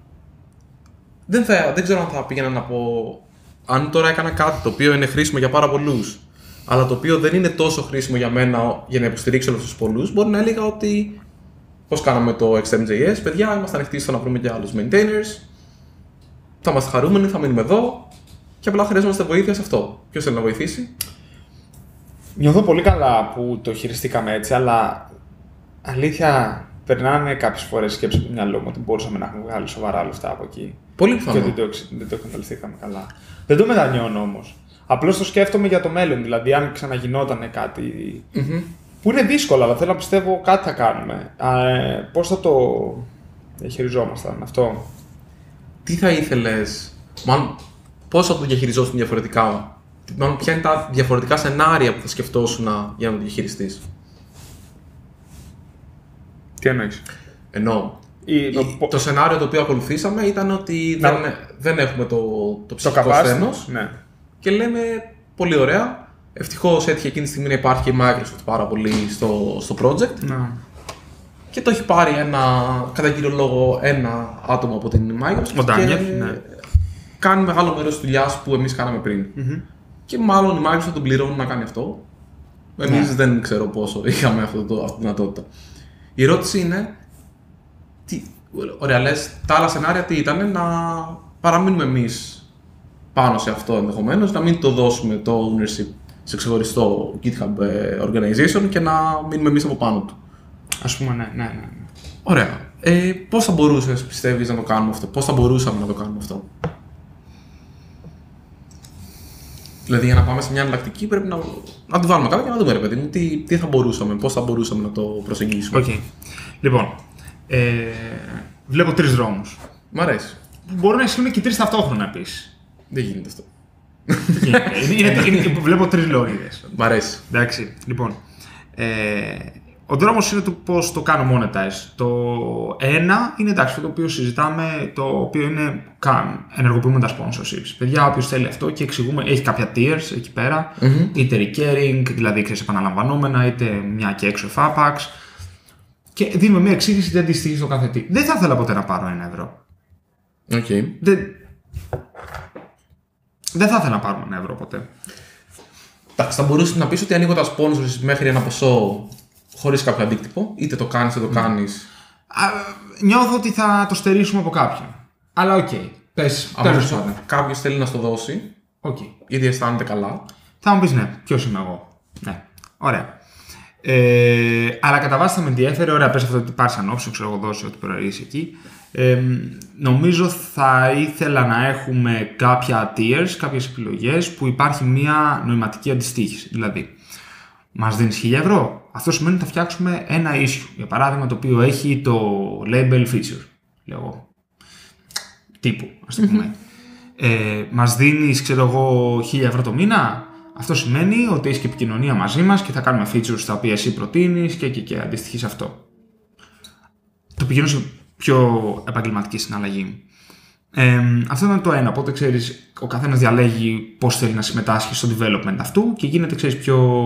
Speaker 1: Δεν ξέρω αν θα πήγαινα να πω. Αν τώρα έκανα κάτι το οποίο είναι χρήσιμο για πάρα πολλούς, αλλά το οποίο δεν είναι τόσο χρήσιμο για μένα για να υποστηρίξω όλους τους πολλούς, μπορεί να έλεγα ότι. Πώς κάναμε το XMJS, παιδιά, είμαστε ανοιχτοί στο να βρούμε και άλλους maintainers. Θα είμαστε χαρούμενοι, θα μείνουμε εδώ και απλά χρειαζόμαστε βοήθεια σε αυτό. Ποιος θέλει να βοηθήσει?
Speaker 2: Νιώθω πολύ καλά που το χειριστήκαμε έτσι, αλλά αλήθεια περνάνε κάποιες φορές σκέψεις από το μυαλό μου ότι μπορούσαμε να έχουμε βγάλει σοβαρά λεφτά από εκεί.
Speaker 1: Πολύ πιθανό.
Speaker 2: Και δεν το εκμεταλλευτήκαμε καλά. Δεν το μετανιώνω όμως. Απλώς το σκέφτομαι για το μέλλον. Δηλαδή, αν ξαναγινόταν κάτι. Που είναι δύσκολο, αλλά θέλω να πιστεύω κάτι θα κάνουμε. Πώς θα το διαχειριζόμασταν αυτό?
Speaker 1: Τι θα ήθελες, μάλλον πώς θα το διαχειριζόσουν διαφορετικά, μάλλον ποια είναι τα διαφορετικά σενάρια που θα σκεφτόσουν για να το διαχειριστείς?
Speaker 2: Τι εννοείς?
Speaker 1: Εννοώ. Το σενάριο το οποίο ακολουθήσαμε ήταν ότι δεν έχουμε το ψυχικό σθένος,
Speaker 2: ναι.
Speaker 1: Και λέμε πολύ ωραία. Ευτυχώς έτυχε εκείνη τη στιγμή να υπάρχει και η Microsoft πάρα πολύ στο project.
Speaker 2: Να.
Speaker 1: Και το έχει πάρει κατά κύριο λόγο ένα άτομο από την Microsoft
Speaker 2: και
Speaker 1: ναι. Κάνει μεγάλο μέρος της δουλειάς που εμείς κάναμε πριν. Και μάλλον η Microsoft τον πληρώνει να κάνει αυτό. Εμείς δεν ξέρω πόσο είχαμε αυτή τη δυνατότητα. Η ερώτηση είναι, ωραία, λες, τα άλλα σενάρια τι ήταν? Να παραμείνουμε εμείς πάνω σε αυτό ενδεχομένως, να μην το δώσουμε το ownership σε ξεχωριστό GitHub organization και να μείνουμε εμείς από πάνω του.
Speaker 2: Ας πούμε, ναι.
Speaker 1: Ωραία. Πώς θα μπορούσες, πιστεύεις, να το κάνουμε αυτό? Πώς θα μπορούσαμε να το κάνουμε αυτό? Δηλαδή, για να πάμε σε μια εναλλακτική, πρέπει να τη βάλουμε κάτω και να δούμε, ρε παιδί μου, τι θα μπορούσαμε, πώς θα μπορούσαμε να το προσεγγίσουμε.
Speaker 2: Okay. Λοιπόν, βλέπω 3 δρόμους.
Speaker 1: Μ' αρέσει.
Speaker 2: Μπορούν να ισχύουν και 3 ταυτόχρονα επίσης.
Speaker 1: Δεν γίνεται αυτό.
Speaker 2: Βλέπω 3 λόγιδες.
Speaker 1: Μ' αρέσει.
Speaker 2: Εντάξει, λοιπόν. Ο δρόμος είναι το πώς το κάνω monetize. Το ένα είναι εντάξει, αυτό το οποίο συζητάμε, το οποίο είναι ενεργοποιούμε τα sponsorships. Παιδιά, όποιος θέλει αυτό και εξηγούμε, έχει κάποια tiers εκεί πέρα, είτε recurring, δηλαδή ξέρεις επαναλαμβανόμενα, είτε μια και έξω FAPAX. Και δίνουμε μια εξήγηση τι αντιστοιχεί στο κάθε τι. Δεν θα ήθελα ποτέ να πάρω 1 ευρώ.
Speaker 1: Okay.
Speaker 2: Δεν θα ήθελα να πάρουμε 1 ευρώ ποτέ.
Speaker 1: Εντάξει, θα μπορούσε να πεις ότι ανοίγω τα sponsors μέχρι ένα ποσό χωρίς κάποιο αντίκτυπο, είτε το κάνεις είτε το κάνεις.
Speaker 2: Νιώθω ότι θα το στερήσουμε από κάποιον. Αλλά οκ. Πες, τέλος πάντων.
Speaker 1: Κάποιος θέλει να στο δώσει, γιατί αισθάνεται καλά.
Speaker 2: Θα μου πεις ναι, ποιος είμαι εγώ. Ναι, ωραία. Αλλά κατά βάση θα με ενδιαφέρει, ωραία, πες αυτό ότι πάρεις an option, ξέρω εγώ, δώσει ό,τι προορίσει εκεί. Νομίζω θα ήθελα να έχουμε κάποια tiers, κάποιες επιλογές που υπάρχει μια νοηματική αντιστοίχηση. Δηλαδή, μας δίνεις 1.000 ευρώ, αυτό σημαίνει ότι θα φτιάξουμε ένα issue, για παράδειγμα, το οποίο έχει το label feature, λέω, τύπου, ας το πούμε. Μας δίνεις, ξέρω εγώ, 1.000 ευρώ το μήνα, αυτό σημαίνει ότι έχεις και επικοινωνία μαζί μας και θα κάνουμε features τα οποία εσύ προτείνεις και αντιστοιχεί σε αυτό. Το πηγαίνω σε πιο επαγγελματική συναλλαγή. Αυτό είναι το ένα. Οπότε ξέρεις, ο καθένας διαλέγει πώς θέλει να συμμετάσχει στο development αυτού και γίνεται, ξέρεις, πιο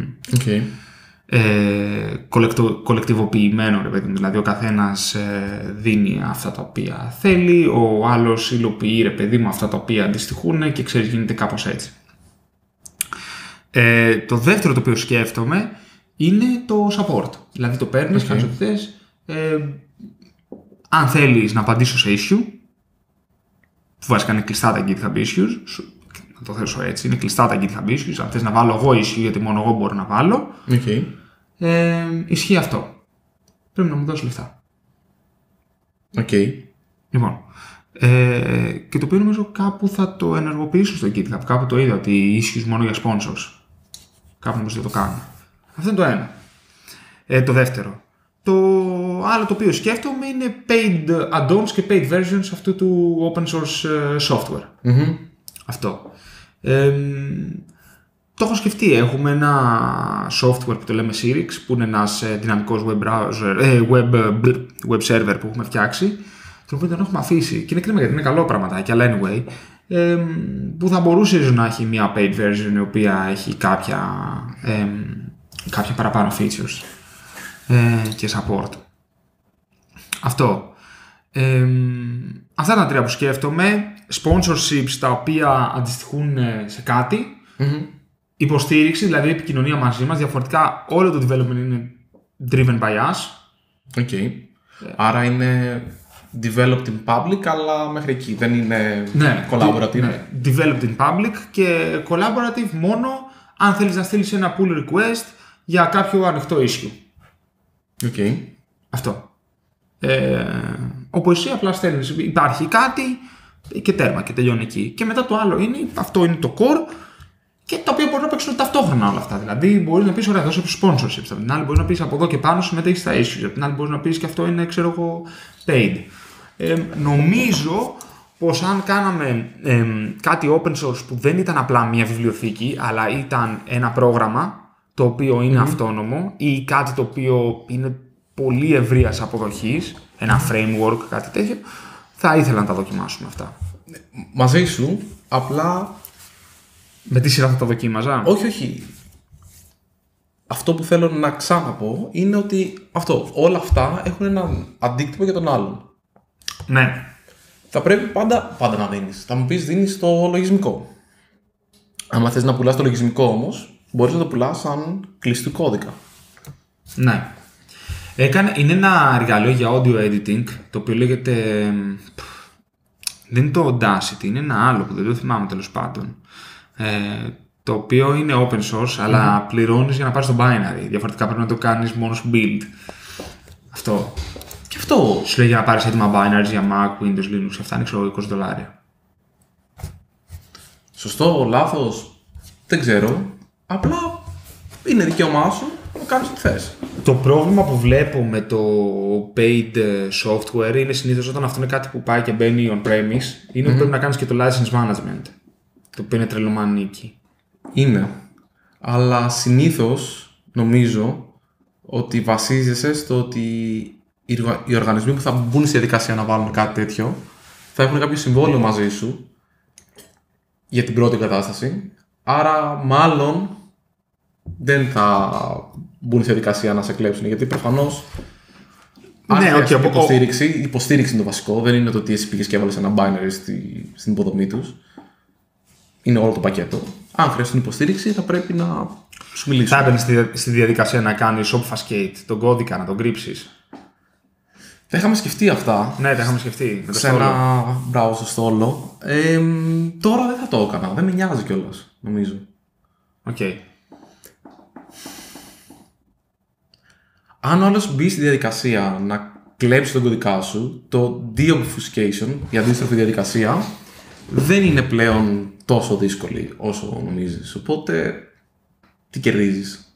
Speaker 2: κολεκτιβοποιημένο, ρε παιδί μου. Δηλαδή, ο καθένας δίνει αυτά τα οποία θέλει, ο άλλος υλοποιεί, ρε παιδί μου, αυτά τα οποία αντιστοιχούν και ξέρεις, γίνεται κάπως έτσι. Το δεύτερο το οποίο σκέφτομαι είναι το support. Δηλαδή, το παίρνεις, κάνεις ό,τι θες. Αν θέλεις να απαντήσω σε issue, που βασικά είναι κλειστά τα GitHub issues, να το θέσω έτσι, είναι κλειστά τα GitHub issues, αν θες να βάλω εγώ issue, γιατί μόνο εγώ μπορώ να βάλω, ισχύει αυτό. πρέπει να μου δώσει λεφτά.
Speaker 1: Οκ.
Speaker 2: Λοιπόν, και το οποίο νομίζω κάπου θα το ενεργοποιήσω στο GitHub. Κάπου το είδα ότι issues μόνο για sponsors. Κάπου νομίζω θα το κάνω. Αυτό είναι το ένα. Το δεύτερο. Το άλλο το οποίο σκέφτομαι είναι paid add-ons και paid versions αυτού του open source software. Αυτό. Το έχω σκεφτεί. Έχουμε ένα software που το λέμε Sirix, που είναι ένας δυναμικός web server που έχουμε φτιάξει, τον οποίο τον έχουμε αφήσει. Και είναι κρίμα γιατί είναι καλό πραγματάκι, αλλά anyway, που θα μπορούσε ίσως να έχει μια paid version η οποία έχει κάποια παραπάνω features και support. Αυτό. Αυτά είναι τα τρία που σκέφτομαι. Sponsorships τα οποία αντιστοιχούν σε κάτι. Υποστήριξη, δηλαδή επικοινωνία μαζί μας. Διαφορετικά όλο το development είναι driven by us.
Speaker 1: Okay. Άρα είναι developed in public, αλλά μέχρι εκεί δεν είναι collaborative.
Speaker 2: Ναι. Developed in public και collaborative μόνο αν θέλεις να στείλεις ένα pull request για κάποιο ανοιχτό issue.
Speaker 1: Okay.
Speaker 2: Αυτό. Όπου εσύ απλά στέλνεις, υπάρχει κάτι και τέρμα και τελειώνει εκεί. Και μετά το άλλο είναι, αυτό είναι το core, και τα οποία μπορεί να παίξουν ταυτόχρονα όλα αυτά. Δηλαδή, μπορεί να πει: ωραία, δώσε sponsorships. Από την άλλη, μπορεί να πει: από εδώ και πάνω συμμετέχει στα issues. Από την άλλη, μπορεί να πει: και αυτό είναι, ξέρω εγώ, paid. Νομίζω πως αν κάναμε κάτι open source που δεν ήταν απλά μια βιβλιοθήκη, αλλά ήταν ένα πρόγραμμα το οποίο είναι αυτόνομο ή κάτι το οποίο είναι πολύ ευρείας αποδοχής, ένα framework, κάτι τέτοιο, θα ήθελα να τα δοκιμάσουμε αυτά.
Speaker 1: Μαζί σου, απλά.
Speaker 2: Με τι σειρά θα τα δοκίμαζα?
Speaker 1: Όχι. Αυτό που θέλω να ξαναπώ είναι ότι όλα αυτά έχουν έναν αντίκτυπο για τον άλλον.
Speaker 2: Ναι.
Speaker 1: Θα πρέπει πάντα να δίνεις. Θα μου πεις δίνεις το λογισμικό. Αν θες να πουλάς το λογισμικό όμως, μπορείς να το πουλάς σαν κλειστού κώδικα.
Speaker 2: Ναι. Είναι ένα εργαλείο για audio editing, το οποίο λέγεται... Δεν είναι το Audacity, είναι ένα άλλο που δεν το θυμάμαι τέλος πάντων. Το οποίο είναι open source, αλλά πληρώνεις για να πάρεις το binary. Διαφορετικά πρέπει να το κάνεις μόνο σου build. Αυτό.
Speaker 1: Και αυτό.
Speaker 2: Σου λέει για να πάρεις έτοιμα binaries για Mac, Windows, Linux, αυτά είναι ξέρω $20.
Speaker 1: Σωστό, λάθος, δεν ξέρω. Απλά είναι δικαίωμά σου να κάνεις ό,τι θες.
Speaker 2: Το πρόβλημα που βλέπω με το paid software είναι συνήθως όταν αυτό είναι κάτι που πάει και μπαίνει on-premise, είναι ότι πρέπει να κάνεις και το license management. Το οποίο είναι τρελομανίκι.
Speaker 1: Είναι. Αλλά συνήθως νομίζω ότι βασίζεσαι στο ότι οι οργανισμοί που θα μπουν στη διαδικασία να βάλουν κάτι τέτοιο θα έχουν κάποιο συμβόλαιο μαζί σου για την πρώτη κατάσταση. Άρα μάλλον δεν θα μπουν στη διαδικασία να σε κλέψουν. Γιατί προφανώς αν υποστήριξη είναι το βασικό. Δεν είναι το ότι εσύ πήγες και έβαλες ένα binary στην υποδομή τους. Είναι όλο το πακέτο. Αν χρειαστούν υποστήριξη, θα πρέπει να σου μιλήσουν.
Speaker 2: Θα έμπαινε στη διαδικασία να κάνεις obfuscate τον κώδικα, να τον κρύψεις.
Speaker 1: Τα είχαμε σκεφτεί αυτά.
Speaker 2: Ναι, τα είχαμε σκεφτεί.
Speaker 1: Σε ένα browser στο όλο. Τώρα δεν θα το έκανα. Δεν με νοιάζει κιόλας, νομίζω.
Speaker 2: Οκ.
Speaker 1: Αν όλος μπει στη διαδικασία να κλέψει τον κωδικά σου, το de-obfuscation, η αντίστροφη διαδικασία, δεν είναι πλέον τόσο δύσκολη όσο νομίζεις. Οπότε, τι κερδίζεις?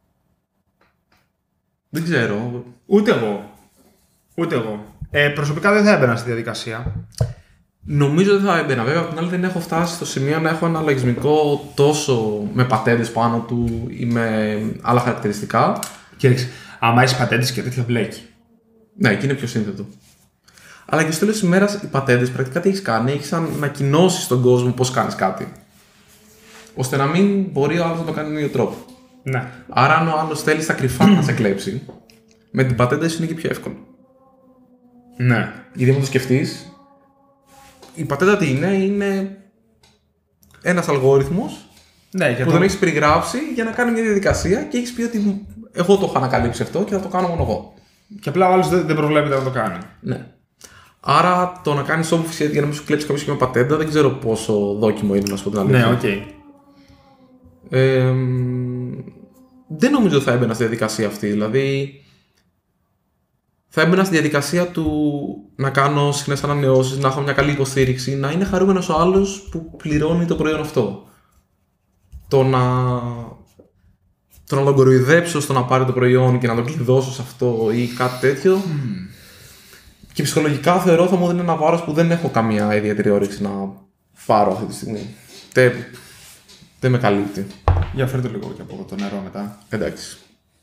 Speaker 1: Δεν ξέρω.
Speaker 2: Ούτε εγώ. Προσωπικά δεν θα έμπαινα στη διαδικασία.
Speaker 1: Νομίζω δεν θα έμπαινα. Βέβαια, απ' την άλλη δεν έχω φτάσει στο σημείο να έχω ένα λογισμικό τόσο με πατέντες πάνω του ή με άλλα χαρακτηριστικά.
Speaker 2: Κοίταξε, άμα έχεις πατέντες και τέτοια μπλέκει.
Speaker 1: Ναι, εκεί είναι πιο σύνθετο. Αλλά και στο τέλος της ημέρας οι πατέντες πρακτικά τι έχεις κάνει? Έχεις ανακοινώσει στον κόσμο πώς κάνεις κάτι. Ώστε να μην μπορεί ο άλλος να το κάνει με ίδιο τρόπο.
Speaker 2: Ναι.
Speaker 1: Άρα, αν ο άλλος θέλει στα κρυφά να σε κλέψει, με την πατέντα είναι και πιο εύκολο.
Speaker 2: Ναι.
Speaker 1: Γιατί αν το σκεφτείς, η πατέντα τι είναι ένας αλγόριθμος που τον έχεις περιγράψει για να κάνει μια διαδικασία και έχεις πει ότι εγώ το έχω ανακαλύψει αυτό και θα το κάνω μόνο εγώ.
Speaker 2: Και απλά ο άλλος δεν προβλέπεται να το κάνει.
Speaker 1: Ναι. Άρα το να κάνεις obfuscate για να μην σου κλέψει κάποιος και με πατέντα δεν ξέρω πόσο δόκιμο είναι, να σου πω την αλήθεια.
Speaker 2: Ναι, οκ.
Speaker 1: Δεν νομίζω ότι θα έμπαινα στη διαδικασία αυτή. Δηλαδή, θα έμπαινα στη διαδικασία του να κάνω συχνές ανανεώσεις, να έχω μια καλή υποστήριξη, να είναι χαρούμενος ο άλλος που πληρώνει το προϊόν αυτό. Το να τον κοροϊδέψω στο να πάρει το προϊόν και να το κλειδώσω σε αυτό ή κάτι τέτοιο. Και ψυχολογικά θεωρώ θα μου δίνει ένα βάρος που δεν έχω καμία ιδιαίτερη όρεξη να πάρω αυτή τη στιγμή. Δεν με καλύπτει.
Speaker 2: Για φέρτε λίγο και από εδώ το νερό μετά.
Speaker 1: Εντάξει.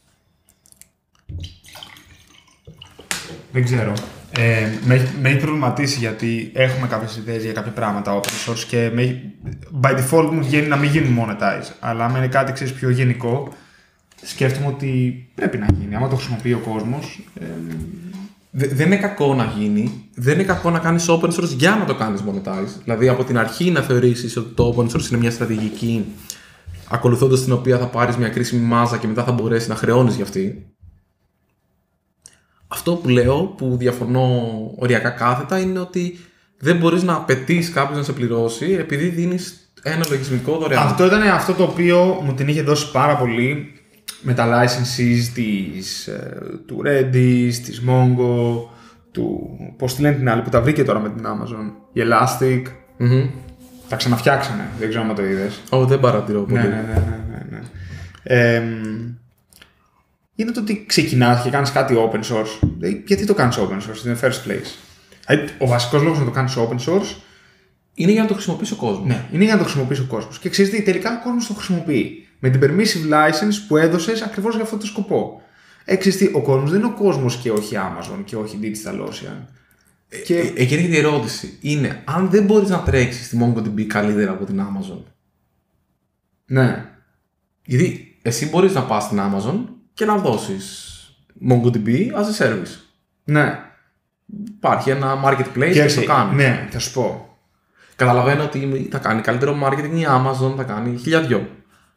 Speaker 2: Δεν ξέρω. Με έχει προβληματίσει γιατί έχουμε κάποιες ιδέες για κάποια πράγματα open source και by default μου βγαίνει να μην γίνουν monetize. Αλλά αν είναι κάτι ξέρεις, πιο γενικό, σκέφτομαι ότι πρέπει να γίνει. Άμα το χρησιμοποιεί ο κόσμος.
Speaker 1: Δεν είναι κακό να γίνει. Δεν είναι κακό να κάνεις open source για να το κάνεις monetize. Δηλαδή από την αρχή να θεωρήσεις ότι το open source είναι μια στρατηγική ακολουθώντας την οποία θα πάρεις μια κρίσιμη μάζα και μετά θα μπορέσεις να χρεώνεις για αυτή. Αυτό που λέω, που διαφωνώ οριακά κάθετα, είναι ότι δεν μπορείς να απαιτείς κάποιον να σε πληρώσει επειδή δίνεις ένα λογισμικό δωρεάν.
Speaker 2: Αυτό ήταν αυτό το οποίο μου την είχε δώσει πάρα πολύ με τα licenses του Redis, της Mongo, πώς τη λένε την άλλη που τα βρήκε τώρα με την Amazon, η Elastic. Τα ξαναφτιάξανε, δεν ξέρω αν το είδες.
Speaker 1: Δεν παρατηρώ πολύ.
Speaker 2: Ναι. Είναι το ότι ξεκινάς και κάνεις κάτι open source. Γιατί το κάνεις open source in the first place? Ο βασικός λόγος να το κάνεις open source
Speaker 1: είναι για να το χρησιμοποιήσει ο κόσμος.
Speaker 2: Ναι, είναι για να το χρησιμοποιήσει ο κόσμος. Και ξέρεις τι, τελικά ο κόσμος το χρησιμοποιεί. Με την permissive license που έδωσες ακριβώς για αυτό το σκοπό. Ξέρεις τι, ο κόσμος δεν είναι ο κόσμος και όχι Amazon και όχι DigitalOcean.
Speaker 1: Εκεί είναι η ερώτηση. Είναι αν δεν μπορείς να τρέξεις στη MongoDB καλύτερα από την Amazon.
Speaker 2: Ναι.
Speaker 1: Γιατί εσύ μπορείς να πας στην Amazon και να δώσεις MongoDB as a service.
Speaker 2: Ναι.
Speaker 1: Υπάρχει ένα marketplace και το κάνει.
Speaker 2: Ναι, θα σου πω.
Speaker 1: Καταλαβαίνω ότι θα κάνει καλύτερο marketing η Amazon, θα κάνει χιλιαδιό.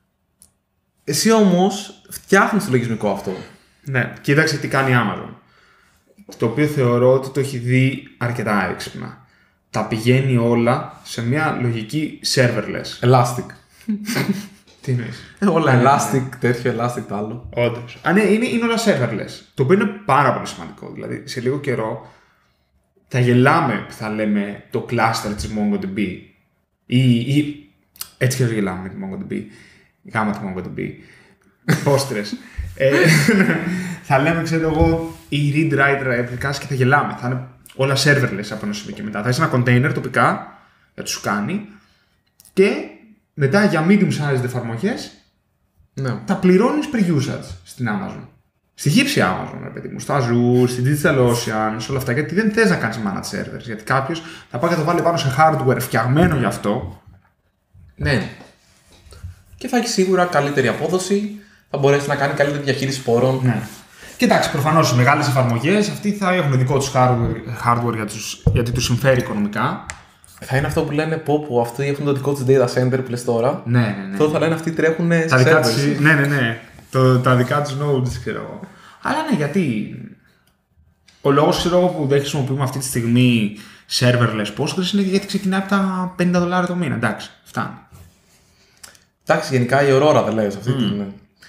Speaker 1: Εσύ όμως φτιάχνεις το λογισμικό αυτό.
Speaker 2: Ναι, κοίταξε τι κάνει η Amazon. Το οποίο θεωρώ ότι το έχει δει αρκετά έξυπνα. Τα πηγαίνει όλα σε μια λογική serverless.
Speaker 1: Elastic.
Speaker 2: Τι εννοείς?
Speaker 1: Όλα Elastic, τέτοιο Elastic τ' άλλο.
Speaker 2: Όντως. Ναι, είναι όλα serverless. Το οποίο είναι πάρα πολύ σημαντικό. Δηλαδή, σε λίγο καιρό θα γελάμε που θα λέμε το cluster της MongoDB. Ή έτσι και γελάμε με τη MongoDB. Γάμα τη MongoDB. Πόστρες. Θα λέμε, ξέρω εγώ, η read-write replicas και θα γελάμε. Θα είναι όλα serverless από ένα σημείο και μετά. Θα είσαι ένα container τοπικά για τους κάνει και μετά για medium-sized εφαρμογές τα πληρώνεις per usage στην Amazon. Στη γύψη Amazon, ρε παιδί μου, στο Azure, στην DigitalOcean, σε όλα αυτά. Γιατί δεν θες να κάνεις managed servers. Γιατί κάποιος θα πάει και το βάλει πάνω σε hardware φτιαγμένο γι' αυτό.
Speaker 1: Ναι. Και θα έχει σίγουρα καλύτερη απόδοση, θα μπορέσει να κάνει καλύτερη διαχείριση πόρων.
Speaker 2: Ναι. Κοιτάξτε, προφανώς οι μεγάλες εφαρμογές αυτοί θα έχουν δικό τους hardware γιατί τους συμφέρει οικονομικά.
Speaker 1: Θα είναι αυτό που λένε πω αυτοί έχουν το δικό τους data center που λες τώρα.
Speaker 2: Ναι.
Speaker 1: Αυτό θα λένε αυτοί τρέχουν σε
Speaker 2: servers. Ναι. Τα δικά τους nodes, ξέρω εγώ. Αλλά ναι, γιατί. Ο λόγος που δεν χρησιμοποιούμε αυτή τη στιγμή serverless Postgres είναι γιατί ξεκινάει από τα $50 το μήνα. Εντάξει, φτάνει.
Speaker 1: Εντάξει, γενικά η Aurora δεν λέει αυτή την.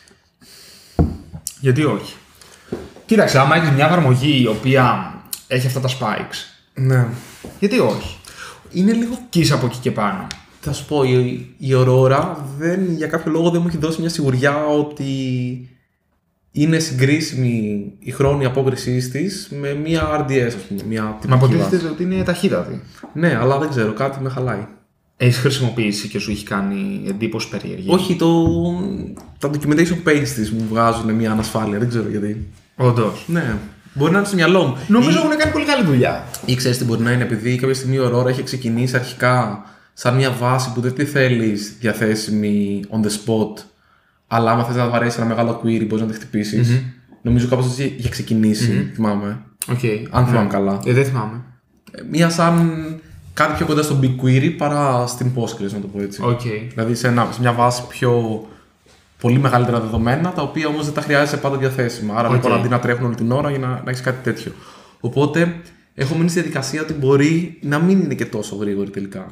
Speaker 2: Γιατί όχι. Κοίταξε, άμα έχεις μια εφαρμογή η οποία έχει αυτά τα spikes.
Speaker 1: Ναι.
Speaker 2: Γιατί όχι.
Speaker 1: Είναι λίγο
Speaker 2: κοίσα από εκεί και πάνω.
Speaker 1: Θα σου πω, η Aurora για κάποιο λόγο δεν μου έχει δώσει μια σιγουριά ότι είναι συγκρίσιμη η χρόνη απόκρισής της με μια RDS, ας πούμε.
Speaker 2: Μα αποτίθεται ότι είναι ταχύτατη.
Speaker 1: Ναι, αλλά δεν ξέρω, κάτι με χαλάει.
Speaker 2: Έχεις χρησιμοποιήσει και σου έχει κάνει εντύπωση περίεργη?
Speaker 1: Όχι, τα documentation page της μου βγάζουν μια ανασφάλεια, δεν ξέρω γιατί.
Speaker 2: Όντως.
Speaker 1: Ναι. Μπορεί να είναι στο μυαλό μου.
Speaker 2: Νομίζω έχουν κάνει πολύ καλή δουλειά.
Speaker 1: Ή ξέρεις τι μπορεί να είναι, επειδή κάποια στιγμή η Aurora έχει ξεκινήσει αρχικά σαν μια βάση που δεν τη θέλεις διαθέσιμη on the spot, αλλά άμα θες να βαρέσεις ένα μεγάλο query μπορείς να τη χτυπήσεις. Νομίζω κάπως έτσι είχε ξεκινήσει, θυμάμαι.
Speaker 2: Okay.
Speaker 1: Αν θυμάμαι καλά.
Speaker 2: Δεν θυμάμαι.
Speaker 1: Μια σαν κάτι πιο κοντά στο BigQuery παρά στην Postgres, να το πω έτσι.
Speaker 2: Okay.
Speaker 1: Δηλαδή σε μια βάση πιο πολύ μεγαλύτερα δεδομένα, τα οποία όμως δεν τα χρειάζεσαι πάντα διαθέσιμα. Άρα λοιπόν αντί να τρέχουν όλη την ώρα για να έχεις κάτι τέτοιο. Οπότε έχω μείνει στη διαδικασία ότι μπορεί να μην είναι και τόσο γρήγορη τελικά.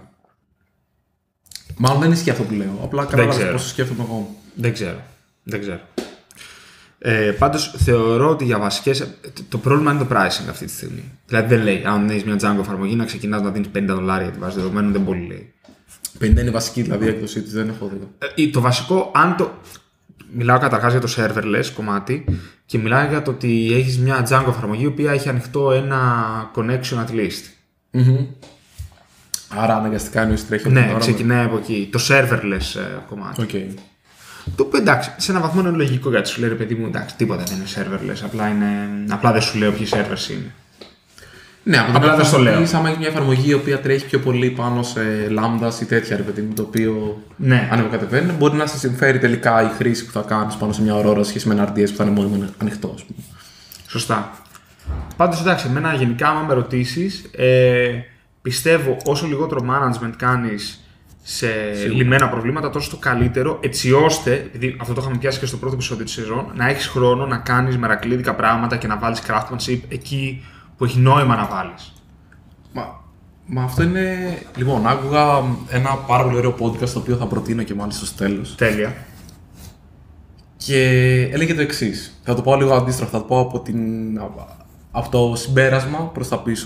Speaker 1: Μάλλον δεν ισχύει αυτό που λέω. Απλά κατάλαβα πώς σκέφτομαι εγώ.
Speaker 2: Δεν ξέρω. Πάντως θεωρώ ότι για βασικές. Το πρόβλημα είναι το pricing αυτή τη στιγμή. Δηλαδή δεν λέει, αν έχει μια Django εφαρμογή να ξεκινάς να δίνεις $50 για τη βάση δεδομένων, δεν πολύ λέει.
Speaker 1: 50 είναι η βασική δηλαδή έκδοσή της, δεν έχω δει.
Speaker 2: Το βασικό, μιλάω καταρχάς για το serverless κομμάτι και μιλάω για το ότι έχεις μια Django εφαρμογή η οποία έχει ανοιχτό ένα connection at least.
Speaker 1: Mm-hmm. Άρα αναγκαστικά εννοείς τρέχει από την ώρα.
Speaker 2: Ναι, ξεκινάει από εκεί. Το serverless κομμάτι.
Speaker 1: Okay.
Speaker 2: Το οποίο εντάξει, σε ένα βαθμό είναι λογικό γιατί σου λέει ρε παιδί μου, εντάξει, τίποτα δεν είναι serverless. Απλά δεν σου λέω ποιοι servers είναι.
Speaker 1: Ναι,
Speaker 2: απλά δεν στο λέω.
Speaker 1: Άμα έχει μια εφαρμογή η οποία τρέχει πιο πολύ πάνω σε lambdas ή τέτοια, ρε παιδί μου, το οποίο ανεβοκατεβαίνει, μπορεί να σε συμφέρει τελικά η χρήση που θα κάνεις πάνω σε μια Aurora σχέση με ένα RDS που θα είναι μόνιμο ανοιχτό.
Speaker 2: Σωστά. Πάντως εντάξει, εμένα γενικά, άμα με ρωτήσεις, πιστεύω όσο λιγότερο management κάνεις σε λυμμένα προβλήματα, τόσο το καλύτερο, έτσι ώστε, επειδή αυτό το είχαμε πιάσει και στο πρώτο επεισόδιο της σεζόν, να έχεις χρόνο να κάνεις μερακλίδικα πράγματα και να βάλεις craftsmanship εκεί που έχει νόημα να βάλεις.
Speaker 1: Μα αυτό είναι. Λοιπόν, άκουγα ένα πάρα πολύ ωραίο podcast το οποίο θα προτείνω και μάλιστα στο τέλος.
Speaker 2: Τέλεια.
Speaker 1: Και έλεγε το εξής. Θα το πω λίγο αντίστροφα, θα το πω από το συμπέρασμα προς τα πίσω.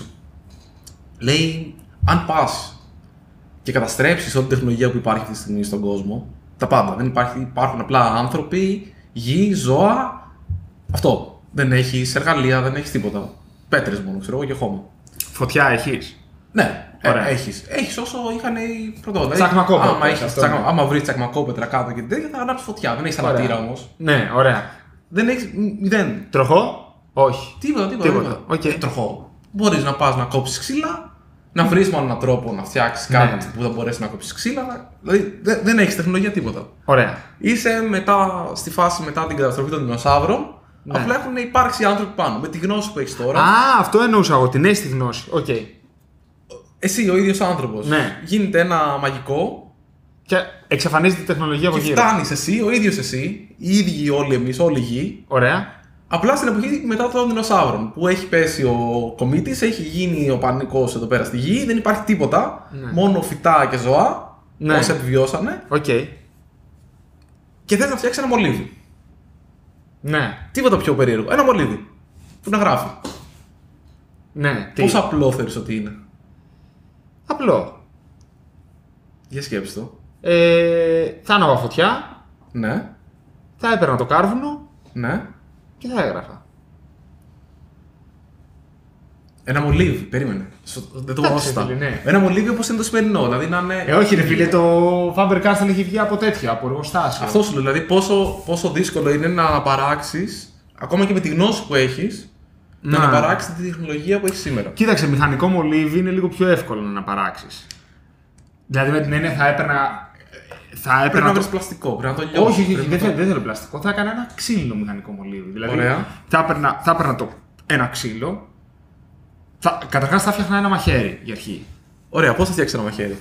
Speaker 1: Λέει, αν πας και καταστρέψεις όλη την τεχνολογία που υπάρχει αυτή τη στιγμή στον κόσμο, τα πάντα. Δεν υπάρχουν απλά άνθρωποι, γη, ζώα. Αυτό. Δεν έχεις εργαλεία, δεν έχεις τίποτα. Πέτρες μόνο, ξέρω εγώ, και χώμα.
Speaker 2: Φωτιά έχεις.
Speaker 1: Ναι, έχεις όσο είχαν οι πρωτότυποι.
Speaker 2: Τσακμακόπετρα.
Speaker 1: Άμα βρεις τσακμακόπετρα κάτω και τέτοια, θα ανάψεις φωτιά. Δεν έχεις αλατήρα όμως.
Speaker 2: Ναι, ωραία.
Speaker 1: Δεν έχεις. Μηδέν.
Speaker 2: Τροχό. Όχι.
Speaker 1: Τίποτα.
Speaker 2: Okay.
Speaker 1: Τροχό. Μπορείς να πας να κόψεις ξύλα, να βρεις μόνο έναν τρόπο να φτιάξεις κάτι που θα μπορέσει να κόψεις ξύλα. Δηλαδή δεν έχεις τεχνολογία τίποτα.
Speaker 2: Ωραία.
Speaker 1: Είσαι στη φάση μετά την καταστροφή των δεινοσαύρων. Ναι. Απλά έχουν υπάρξει άνθρωποι πάνω. Με τη γνώση που έχεις τώρα.
Speaker 2: Αυτό εννοούσα εγώ, την έχεις τη γνώση. Okay.
Speaker 1: Εσύ ο ίδιος άνθρωπος.
Speaker 2: Ναι.
Speaker 1: Γίνεται ένα μαγικό.
Speaker 2: Και εξαφανίζεται η τεχνολογία από γύρω.
Speaker 1: Και φτάνεις εσύ, ο ίδιος εσύ, οι ίδιοι όλοι εμείς, όλη η γη.
Speaker 2: Ωραία.
Speaker 1: Απλά στην εποχή μετά των δεινοσαύρων. Που έχει πέσει ο κομίτης, έχει γίνει ο πανικός εδώ πέρα στη γη, δεν υπάρχει τίποτα. Ναι. Μόνο φυτά και ζώα. Ναι. Όσα επιβιώσανε.
Speaker 2: Okay.
Speaker 1: Και θες να φτιάξεις ένα μολύβι.
Speaker 2: Ναι.
Speaker 1: Τίποτα πιο περίεργο. Ένα μολύβι. Που να γράφει.
Speaker 2: Ναι.
Speaker 1: Πόσο απλό θεωρείς ότι είναι?
Speaker 2: Απλό.
Speaker 1: Για σκέψου το.
Speaker 2: Θα άναβα φωτιά.
Speaker 1: Ναι.
Speaker 2: Θα έπαιρνα το κάρβουνο.
Speaker 1: Ναι.
Speaker 2: Και θα έγραφα.
Speaker 1: Ένα μολύβι, περίμενε. Δεν το πω σωστά. Ναι. Ένα μολύβι όπως είναι το σημερινό. Δηλαδή να είναι.
Speaker 2: Όχι, ρε φίλε, το Faber Castell έχει βγει από τέτοια, από εργοστάσιο.
Speaker 1: Αυτό σου λέω. Δηλαδή πόσο δύσκολο είναι να παράξεις, ακόμα και με τη γνώση που έχεις, να παράξεις τη τεχνολογία που έχεις σήμερα.
Speaker 2: Κοίταξε, μηχανικό μολύβι είναι λίγο πιο εύκολο να παράξεις. Δηλαδή με την έννοια θα έπαιρνα.
Speaker 1: Πρέπει να βρεις πλαστικό, πρέπει να το λιώσεις.
Speaker 2: Όχι, δεν θέλω πλαστικό. Θα έκανα ένα ξύλινο μηχανικό μολύβι. Δηλαδή,
Speaker 1: ωραία.
Speaker 2: Θα έπαιρνα ένα ξύλο. Καταρχάς θα φτιάχνα ένα μαχαίρι για αρχή.
Speaker 1: Ωραία, πώς θα φτιάξεις ένα μαχαίρι?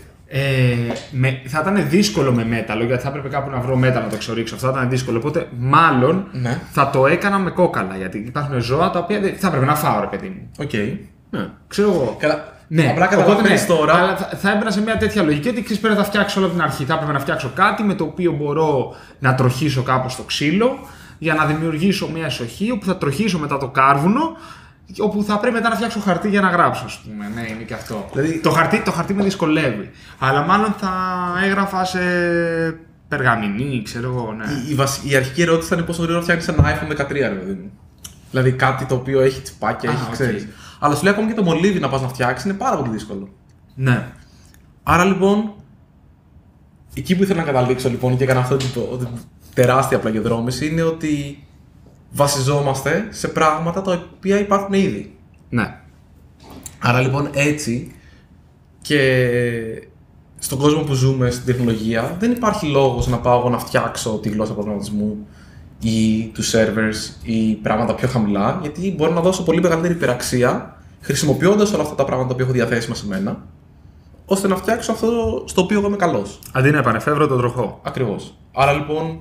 Speaker 2: Θα ήταν δύσκολο με μέταλλο, γιατί θα έπρεπε κάπου να βρω μέταλλο να το εξορίξω. Αυτό θα ήταν δύσκολο. Οπότε, μάλλον θα το έκανα με κόκαλα. Γιατί υπάρχουν ζώα τα οποία θα έπρεπε να φάω, ρε παιδί μου.
Speaker 1: Οκ. Ναι.
Speaker 2: Ξέρω εγώ.
Speaker 1: Ναι, απλά καταλαβαίνεις τώρα.
Speaker 2: Αλλά θα έμπαινα σε μια τέτοια λογική ότι ξέρεις πρέπει να τα φτιάξω όλο από την αρχή. Θα έπρεπε να φτιάξω κάτι με το οποίο μπορώ να τροχίσω κάπως το ξύλο για να δημιουργήσω μια εσοχή όπου θα τροχίσω μετά το κάρβουνο. Όπου θα πρέπει μετά να φτιάξω χαρτί για να γράψω, ας πούμε. Ναι, είναι και αυτό. Δηλαδή, το χαρτί με δυσκολεύει. Αλλά μάλλον θα έγραφα σε περγαμηνή, ξέρω εγώ. Ναι.
Speaker 1: Η αρχική ερώτηση ήταν πόσο γρήγορα φτιάχνεις ένα iPhone 13, ρε παιδί μου. Δηλαδή κάτι το οποίο έχει τσιπάκια, έχει ξέρεις. Αλλά σου λέει ακόμα και το μολύβι να πας να φτιάξεις είναι πάρα πολύ δύσκολο.
Speaker 2: Ναι.
Speaker 1: Άρα λοιπόν, εκεί που ήθελα να καταλήξω λοιπόν και έκανα αυτό την τεράστια πλαγιοδρόμηση είναι ότι βασιζόμαστε σε πράγματα τα οποία υπάρχουν ήδη.
Speaker 2: Ναι.
Speaker 1: Άρα λοιπόν έτσι και στον κόσμο που ζούμε, στην τεχνολογία, δεν υπάρχει λόγος να πάω να φτιάξω τη γλώσσα προγραμματισμού ή του servers ή πράγματα πιο χαμηλά, γιατί μπορώ να δώσω πολύ μεγαλύτερη υπεραξία χρησιμοποιώντας όλα αυτά τα πράγματα που έχω διαθέσιμα σε μένα, ώστε να φτιάξω αυτό στο οποίο εγώ είμαι καλός.
Speaker 2: Αντί να επανεφεύρω τον τροχό.
Speaker 1: Ακριβώς. Άρα λοιπόν.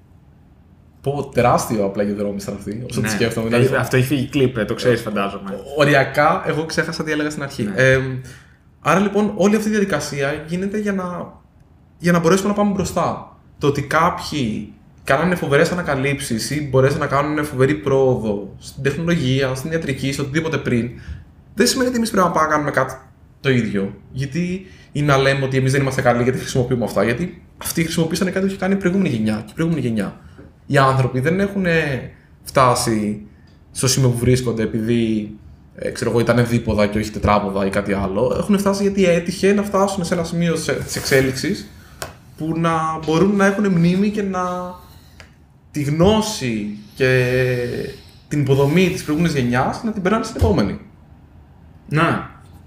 Speaker 1: Πω τεράστιο απλά για δρόμη ήταν αυτή, όσο τη σκέφτομαι.
Speaker 2: Δηλαδή, αυτό έχει φύγει κλιπ, το ξέρεις, φαντάζομαι.
Speaker 1: Οριακά, εγώ ξέχασα τι έλεγα στην αρχή. Ναι. Άρα λοιπόν, όλη αυτή η διαδικασία γίνεται για να μπορέσουμε να πάμε μπροστά. Το ότι κάνανε φοβερές ανακαλύψεις ή μπορέσαν να κάνουν φοβερή πρόοδο στην τεχνολογία, στην ιατρική, σε οτιδήποτε πριν, δεν σημαίνει ότι εμείς πρέπει να πάμε να κάνουμε κάτι το ίδιο. Γιατί ή να λέμε ότι εμείς δεν είμαστε καλοί γιατί χρησιμοποιούμε αυτά. Γιατί αυτοί χρησιμοποίησαν κάτι που είχε κάνει η προηγούμενη γενιά και η προηγούμενη γενιά. Οι άνθρωποι δεν έχουν φτάσει στο σημείο που βρίσκονται επειδή ξέρω εγώ, ήταν δίποδα και όχι τετράποδα ή κάτι άλλο. Έχουν φτάσει γιατί έτυχε να φτάσουν σε ένα σημείο της εξέλιξης που να μπορούν να έχουν μνήμη και να τη γνώση και την υποδομή της προηγούμενης γενιάς να την περνάνε στην επόμενη.
Speaker 2: Ναι.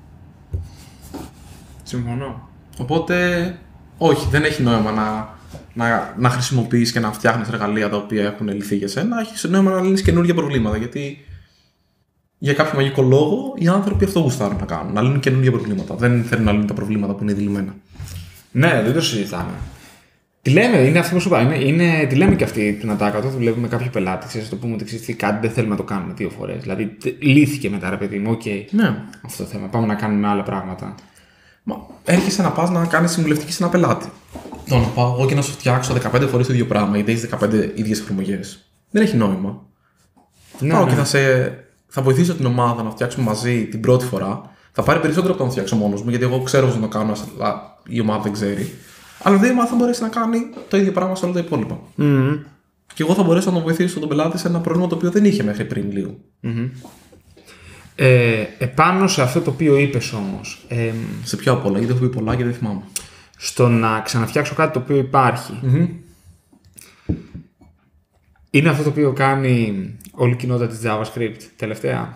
Speaker 2: Συμφωνώ.
Speaker 1: Οπότε, όχι, δεν έχει νόημα να χρησιμοποιείς και να φτιάχνεις εργαλεία τα οποία έχουν λυθεί για σένα. Έχει νόημα να λύνεις καινούργια προβλήματα. Γιατί για κάποιο μαγικό λόγο οι άνθρωποι αυτό γουστάρουν να κάνουν. Να λύνουν καινούργια προβλήματα. Δεν θέλουν να λύνουν τα προβλήματα που είναι δηλημένα.
Speaker 2: Ναι, δεν το συζητάμε. Τη λέμε, είναι αυτό που σου είπα. Τη λέμε και αυτή την ατάκα. Όταν δουλεύουμε με κάποιο πελάτη, ξέρεις, το πούμε ότι ξέρεις κάτι δεν θέλουμε να το κάνουμε 2 φορές. Δηλαδή, λύθηκε μετά, ρε παιδί μου, οκ.
Speaker 1: Ναι.
Speaker 2: Αυτό το θέμα. Πάμε να κάνουμε άλλα πράγματα.
Speaker 1: Μα έρχεσαι να πας να κάνεις συμβουλευτική σε ένα πελάτη. Το να πάω εγώ και να σου φτιάξω 15 φορές το ίδιο πράγμα, γιατί έχεις 15 ίδιες εφαρμογές. Δεν έχει νόημα.
Speaker 2: Ναι,
Speaker 1: πάω
Speaker 2: ναι.
Speaker 1: και θα βοηθήσω την ομάδα να φτιάξουμε μαζί την πρώτη φορά. Θα πάρει περισσότερο από το να φτιάξω μόνος μου, γιατί εγώ ξέρω πώς να το κάνω, αλλά η ομάδα δεν ξέρει. Αλλά δεν θα μπορέσει να κάνει το ίδιο πράγμα σε όλα τα υπόλοιπα.
Speaker 2: Mm-hmm.
Speaker 1: Και εγώ θα μπορέσω να τον βοηθήσω τον πελάτη σε ένα πρόβλημα το οποίο δεν είχε μέχρι πριν λίγο.
Speaker 2: Mm-hmm. Επάνω σε αυτό το οποίο είπες όμως.
Speaker 1: Σε ποιο απ' όλα, γιατί έχω πει πολλά και δεν θυμάμαι.
Speaker 2: Στο να ξαναφτιάξω κάτι το οποίο υπάρχει.
Speaker 1: Mm-hmm.
Speaker 2: Είναι αυτό το οποίο κάνει όλη η κοινότητα της JavaScript τελευταία.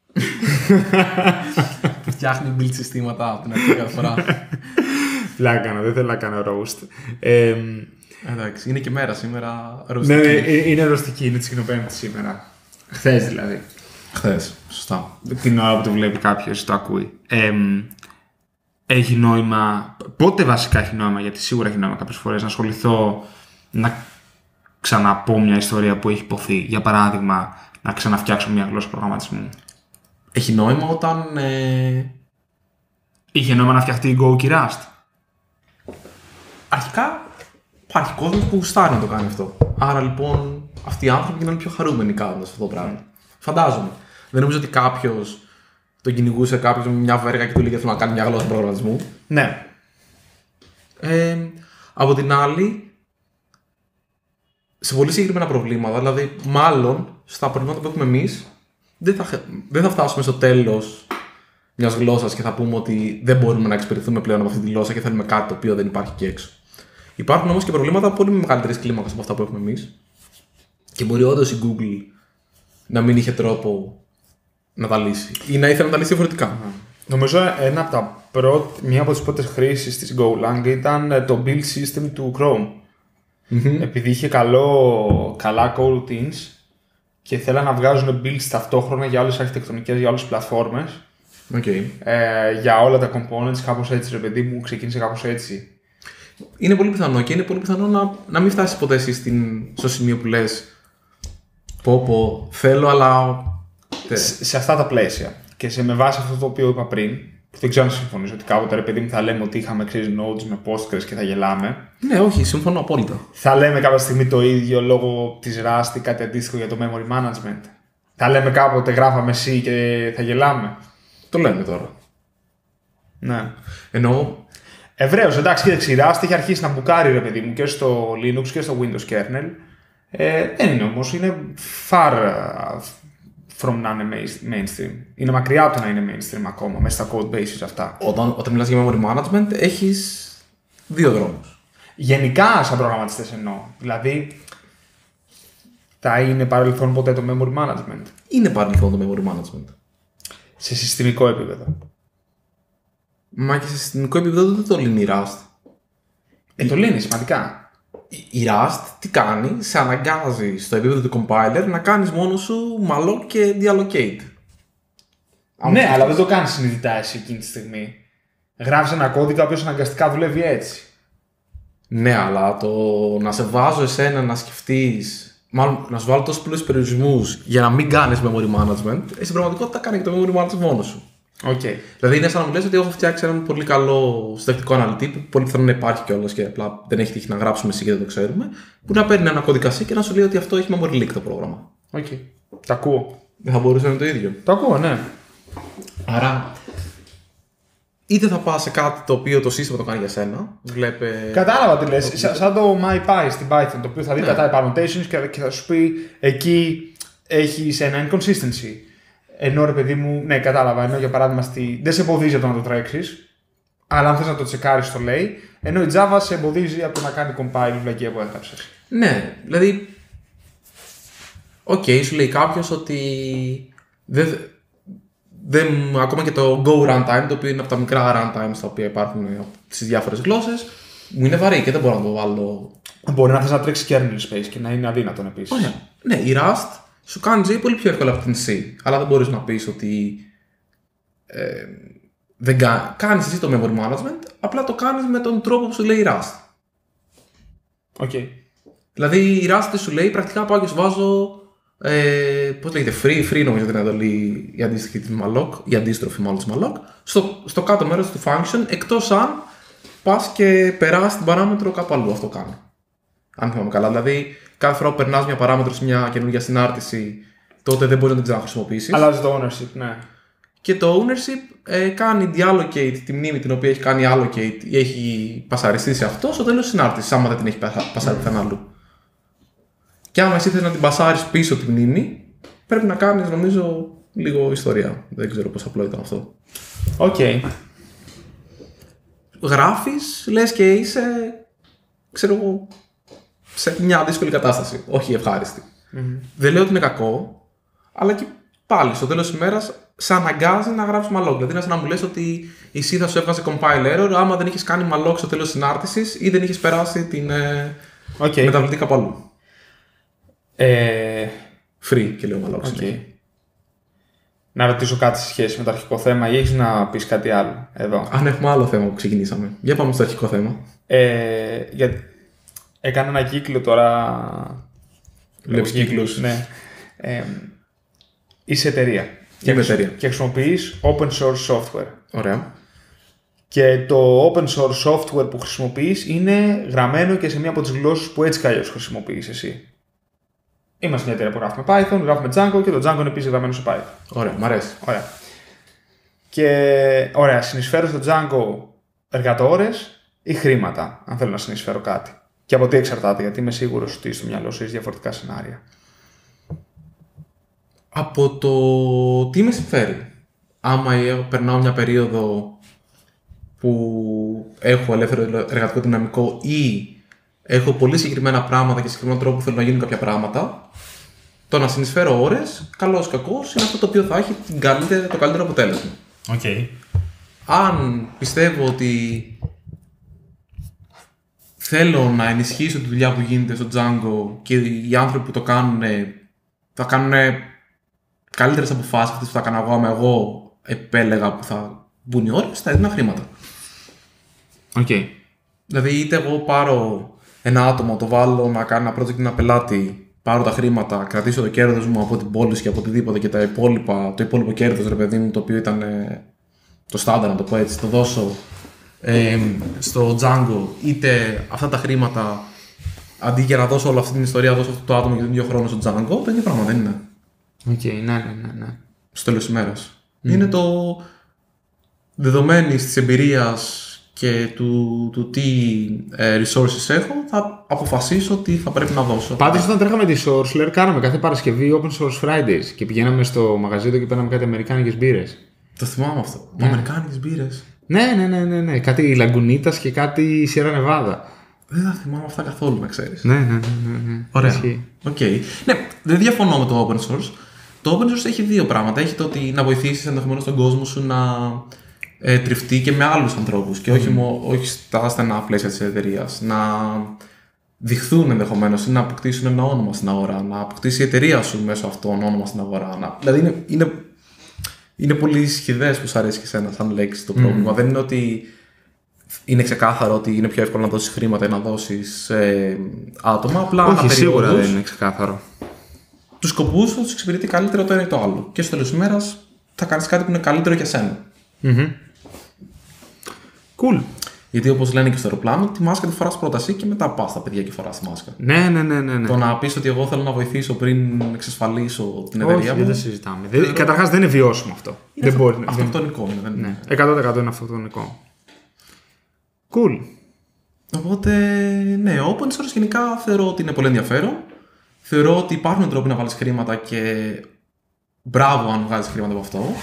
Speaker 1: Φτιάχνει build συστήματα από την αρχή κάθε φορά.
Speaker 2: Πλάκα, δεν θέλω να κάνω roast.
Speaker 1: Εντάξει, είναι και μέρα σήμερα.
Speaker 2: Ναι, είναι ρωστική, είναι της Κοινοπέμπτης σήμερα. Χθες δηλαδή.
Speaker 1: Χθες, σωστά.
Speaker 2: Την ώρα που το βλέπει κάποιος, το ακούει. Έχει νόημα. Πότε βασικά έχει νόημα, γιατί σίγουρα έχει νόημα κάποιες φορές να ασχοληθώ να ξαναπώ μια ιστορία που έχει υποθεί. Για παράδειγμα, να ξαναφτιάξω μια γλώσσα προγραμματισμού.
Speaker 1: Έχει νόημα όταν.
Speaker 2: Είχε νόημα να φτιαχτεί η Go και η Rust.
Speaker 1: Αρχικά υπάρχει κόσμος που γουστάρει να το κάνει αυτό. Άρα λοιπόν αυτοί οι άνθρωποι γίνανε πιο χαρούμενοι κάνοντας αυτό το πράγμα. Φαντάζομαι. Δεν νομίζω ότι κάποιος τον κυνηγούσε κάποιος με μια βέργα και του λέγε θέλω να κάνει μια γλώσσα προγραμματισμού.
Speaker 2: Ναι.
Speaker 1: Από την άλλη, σε πολύ συγκεκριμένα προβλήματα, δηλαδή μάλλον στα προβλήματα που έχουμε εμείς, δεν θα φτάσουμε στο τέλος μιας γλώσσας και θα πούμε ότι δεν μπορούμε να εξυπηρετηθούμε πλέον από αυτή τη γλώσσα και θέλουμε κάτι το οποίο δεν υπάρχει εκεί έξω. Υπάρχουν όμως και προβλήματα πολύ μεγαλύτερης κλίμακας από αυτά που έχουμε εμείς. Και μπορεί όντως η Google να μην είχε τρόπο να τα λύσει ή να ήθελε να τα λύσει διαφορετικά.
Speaker 2: Νομίζω μία από τις πρώτες χρήσεις της Golang ήταν το build system του Chrome.
Speaker 1: Mm-hmm.
Speaker 2: Επειδή είχε καλά coroutines και θέλανε να βγάζουν builds ταυτόχρονα για όλες τις αρχιτεκτονικές, για όλες τις πλατφόρμες.
Speaker 1: Okay.
Speaker 2: Για όλα τα components, κάπως έτσι, ρε παιδί μου, ξεκίνησε κάπως έτσι.
Speaker 1: Είναι πολύ πιθανό και είναι πολύ πιθανό να μην φτάσεις ποτέ εσύ στο σημείο που λες πω θέλω, αλλά.
Speaker 2: Σε αυτά τα πλαίσια και με βάση αυτό το οποίο είπα πριν, που δεν ξέρω αν συμφωνήσω ότι κάποτε ρε παιδί μου θα λέμε ότι είχαμε nodes με Postgres και θα γελάμε.
Speaker 1: Ναι, όχι, συμφωνώ απόλυτα.
Speaker 2: Θα λέμε κάποια στιγμή το ίδιο λόγω της Rust ή κάτι αντίστοιχο για το memory management. Θα λέμε κάποτε γράφαμε C και θα γελάμε.
Speaker 1: Το λέμε τώρα.
Speaker 2: Ναι.
Speaker 1: Εννοώ.
Speaker 2: Ευρέως, εντάξει, κοίταξε, η Rust έχει αρχίσει να μπουκάρει ρε παιδί μου και στο Linux και στο Windows kernel. Δεν είναι όμως, είναι far from να είναι mainstream. Είναι μακριά από το να είναι mainstream ακόμα, μέσα στα code bases αυτά.
Speaker 1: Όταν μιλάς για memory management, έχεις 2 δρόμους.
Speaker 2: Γενικά, σαν προγραμματιστές εννοώ. Δηλαδή, θα είναι παρελθόν ποτέ το memory management.
Speaker 1: Είναι παρελθόν το memory management.
Speaker 2: Σε συστημικό επίπεδο.
Speaker 1: Μα και σε συστημικό επίπεδο δεν το λύνει η Rust.
Speaker 2: Το λύνει σημαντικά.
Speaker 1: Η Rust τι κάνει, σε αναγκάζει στο επίπεδο του compiler να κάνεις μόνος σου malloc και deallocate.
Speaker 2: Ναι, αλλά δεν το κάνεις συνειδητά εσύ εκείνη τη στιγμή. Γράφεις ένα κώδικα ο οποίος αναγκαστικά δουλεύει έτσι.
Speaker 1: Ναι, αλλά το να σε βάζω εσένα να σκεφτείς, μάλλον να σου βάλω τόσους πολλούς περιορισμούς για να μην κάνεις memory management, στην πραγματικότητα κάνει και το memory management μόνος σου.
Speaker 2: Okay.
Speaker 1: Δηλαδή είναι σαν να μου λες ότι έχω φτιάξει έναν πολύ καλό συντακτικό αναλυτή που πολύ πιθανόν να υπάρχει κιόλας και απλά δεν έχει τύχει να γράψουμε εσύ και δεν το ξέρουμε. Που να παίρνει ένα κώδικα C και να σου λέει ότι αυτό έχει memory leak το πρόγραμμα.
Speaker 2: Οκ. Okay. Τα ακούω.
Speaker 1: Δεν θα μπορούσε να είναι το ίδιο.
Speaker 2: Το ακούω, ναι.
Speaker 1: Άρα, είτε θα πας σε κάτι το οποίο το σύστημα το κάνει για σένα. Βλέπε.
Speaker 2: Κατάλαβα τι λες. Σαν το MyPy στην Python, το οποίο θα δει τα type annotations και θα σου πει εκεί έχεις ένα inconsistency. Ενώ ρε παιδί μου, ναι, κατάλαβα. Ενώ για παράδειγμα δεν σε εμποδίζει από το να το τρέξεις, αλλά αν θες να το τσεκάρεις το λέει. Ενώ η Java σε εμποδίζει από το να κάνει compile βλακεία που έγραψες.
Speaker 1: Ναι, δηλαδή. Οκ, σου λέει κάποιος ότι. Ακόμα και το Go runtime, το οποίο είναι από τα μικρά runtimes τα οποία υπάρχουν στις διάφορες γλώσσες, μου είναι βαρύ και δεν μπορώ να το βάλω.
Speaker 2: Μπορεί να θες να τρέξει kernel space και να είναι αδύνατον επίσης.
Speaker 1: Ωραία. Ναι, η Rust σου κάνει ζωή πολύ πιο εύκολα από την C. Αλλά δεν μπορείς να πεις ότι. Δεν κάνεις εσύ το memory management, απλά το κάνεις με τον τρόπο που σου λέει η Rust.
Speaker 2: Okay.
Speaker 1: Δηλαδή η Rust τι σου λέει, πρακτικά πάω και σου βάζω. Πώς λέγεται, free νομίζω την εντολή η αντίστοιχη της malloc, η αντίστροφη μάλλον της malloc, στο κάτω μέρος του function, εκτός αν πας και περάσεις την παράμετρο κάπου αλλού, αυτό κάνει. Αν θυμάμαι καλά. Δηλαδή, κάθε φορά που περνάς μια παράμετρο σε μια καινούργια συνάρτηση, τότε δεν μπορείς να την ξαναχρησιμοποιήσεις.
Speaker 2: Αλλάζει το ownership, ναι.
Speaker 1: Και το ownership κάνει deallocate τη μνήμη την οποία έχει κάνει allocate ή έχει πασαριστεί σε αυτό στο τέλος της συνάρτησης, άμα δεν την έχει πασάρει πουθενά αλλού. Και άμα εσύ θες να την πασάρεις πίσω τη μνήμη, πρέπει να κάνεις νομίζω λίγο ιστορία. Δεν ξέρω πώς απλό ήταν αυτό.
Speaker 2: Οκ.
Speaker 1: Γράφεις, λες και είσαι, ξέρω εγώ, σε μια δύσκολη κατάσταση. Όχι ευχάριστη. Δεν λέω ότι είναι κακό, αλλά και πάλι στο τέλος της ημέρας σε αναγκάζει να γράψεις malloc. Δηλαδή είναι σαν να μου λες ότι εσύ θα σου έβγαζε compile error άμα δεν είχες κάνει malloc στο τέλος της συνάρτησης ή δεν είχες περάσει την μεταβλητή κάπου αλλού. Free και λέω malloc.
Speaker 2: Okay. Να ρωτήσω κάτι σε σχέση με το αρχικό θέμα ή έχεις να πεις κάτι άλλο εδώ?
Speaker 1: Αν έχουμε άλλο θέμα που ξεκινήσαμε. Για πάμε στο αρχικό θέμα.
Speaker 2: Έκανα ένα κύκλο τώρα.
Speaker 1: Βλέπεις κύκλους.
Speaker 2: Ναι. Είσαι εταιρεία. Και χρησιμοποιείς open source software.
Speaker 1: Ωραία.
Speaker 2: Και το open source software που χρησιμοποιείς είναι γραμμένο και σε μία από τις γλώσσες που έτσι καλλιώς χρησιμοποιείς εσύ. Είμαστε μια εταιρεία που γράφουμε Python, γράφουμε Django και το Django είναι επίσης γραμμένο σε Python.
Speaker 1: Ωραία, μ' αρέσει.
Speaker 2: Ωραία. Και ωραία, συνεισφέρω στο Django εργατόρες ή χρήματα, αν θέλω να συνεισφέρω κάτι. Και από τι εξαρτάται, γιατί είμαι σίγουρος ότι στο μυαλό σου έχεις διαφορετικά σενάρια.
Speaker 1: Από το τι με συμφέρει. Άμα περνάω μια περίοδο που έχω ελεύθερο εργατικό δυναμικό ή έχω πολύ συγκεκριμένα πράγματα και συγκεκριμένο τρόπο που θέλω να γίνουν κάποια πράγματα, το να συνεισφέρω ώρες, καλός ή κακός, είναι αυτό το οποίο θα έχει το καλύτερο αποτέλεσμα.
Speaker 2: Okay.
Speaker 1: Αν πιστεύω ότι θέλω να ενισχύσω τη δουλειά που γίνεται στο Django και οι άνθρωποι που το κάνουν θα κάνουν καλύτερες αποφάσεις αυτές που θα έκανα εγώ, άμα εγώ επέλεγα που θα μπουν οι ώρες, θα έδινα χρήματα.
Speaker 2: Okay.
Speaker 1: Δηλαδή, είτε εγώ πάρω ένα άτομο, το βάλω να κάνει ένα project, ένα πελάτη, πάρω τα χρήματα, κρατήσω το κέρδος μου από την πώληση και από οτιδήποτε και το υπόλοιπο κέρδος, ρε παιδί μου, το οποίο ήταν το στάνταρ, να το πω έτσι, το δώσω στο Django, είτε αυτά τα χρήματα, αντί για να δώσω όλη αυτή την ιστορία, δώσω αυτό το άτομο για τον ίδιο χρόνο στο Django, το ίδιο πράγμα δεν είναι.
Speaker 2: Ναι.
Speaker 1: Στο τέλος της ημέρας. Είναι το δεδομένης της εμπειρίας και του τι resources έχω, θα αποφασίσω τι θα πρέπει να δώσω.
Speaker 2: Πάντως, όταν τρέχαμε τη Sourceler, κάναμε κάθε Παρασκευή Open Source Fridays και πηγαίναμε στο μαγαζί του και παίρναμε κάτι αμερικάνικες μπύρες.
Speaker 1: Το θυμάμαι αυτό. Ναι. Αμερικάνικες μπύρες.
Speaker 2: Ναι. Κάτι Λαγκουνίτας και κάτι Sierra Nevada.
Speaker 1: Δεν θα θυμάμαι αυτά καθόλου, να ξέρεις.
Speaker 2: Ναι.
Speaker 1: Ωραία. Okay. Ναι, δεν διαφωνώ με το open source. Το open source έχει δύο πράγματα. Έχει το ότι να βοηθήσεις ενδεχομένως τον κόσμο σου να τριφτεί και με άλλους ανθρώπους και όχι στα στενά πλαίσια της εταιρείας. Να διχθούν ενδεχομένως ή να αποκτήσουν ένα όνομα στην αγορά. Να αποκτήσει η εταιρεία σου μέσω αυτών όνομα στην αγορά. Δηλαδή είναι πολύ σχηδές που σου αρέσει και εσένα σαν λέξη το πρόβλημα. Δεν είναι ότι είναι ξεκάθαρο ότι είναι πιο εύκολο να δώσεις χρήματα ή να δώσεις άτομα. Απλά
Speaker 2: όχι, σίγουρα δεν είναι ξεκάθαρο.
Speaker 1: Τους σκοπούς θα τους εξυπηρετεί καλύτερο το ένα ή το άλλο. Και στο τέλος της ημέρας θα κάνεις κάτι που είναι καλύτερο για σένα.
Speaker 2: Cool.
Speaker 1: Γιατί όπως λένε και στο αεροπλάνο, τη μάσκα τη φοράς πρώτα εσύ και μετά πας στα παιδιά και φοράς τη μάσκα.
Speaker 2: Ναι.
Speaker 1: Το να πεις ότι εγώ θέλω να βοηθήσω πριν εξασφαλίσω την εταιρεία μου.
Speaker 2: Δεν το συζητάμε. Καταρχάς δεν είναι βιώσιμο αυτό.
Speaker 1: Είναι αυτοκτονικό.
Speaker 2: Ναι, 100% είναι αυτοκτονικό. Cool.
Speaker 1: Οπότε, ναι, open source γενικά θεωρώ ότι είναι πολύ ενδιαφέρον. Θεωρώ ότι υπάρχουν τρόποι να βάλεις χρήματα και μπράβο αν βγάζεις χρήματα από αυτό.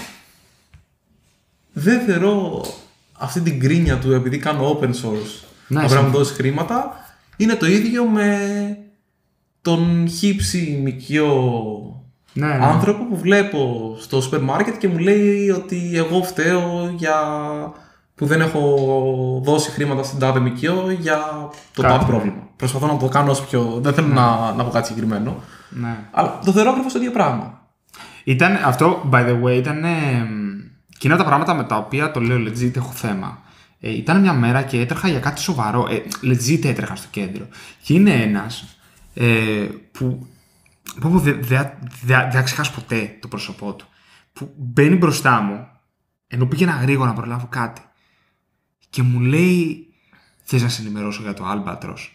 Speaker 1: Δεν θεωρώ αυτή την κρίνια του επειδή κάνω open source να πρέπει να μου δώσει χρήματα. Είναι το ίδιο με τον χύψη μικιό άνθρωπο που βλέπω στο σούπερ μάρκετ και μου λέει ότι εγώ φταίω για που δεν έχω δώσει χρήματα στην τάδε μικιό για το τάδε πρόβλημα. Προσπαθώ να το κάνω όσο πιο. Δεν θέλω να πω κάτι συγκεκριμένο.
Speaker 2: Ναι.
Speaker 1: Αλλά το θεωρώ ακριβώς το ίδιο πράγμα.
Speaker 2: Αυτό, by the way, ήταν. Κοινά τα πράγματα με τα οποία το λέω legit έχω θέμα. Ήταν μια μέρα και έτρεχα για κάτι σοβαρό. Legit έτρεχα στο κέντρο. Και είναι ένας που δεν θα ξεχάσω ποτέ το πρόσωπό του. Που μπαίνει μπροστά μου, ενώ πήγαινα γρήγορα να προλάβω κάτι. Και μου λέει, θες να σε ενημερώσω για το Albatros?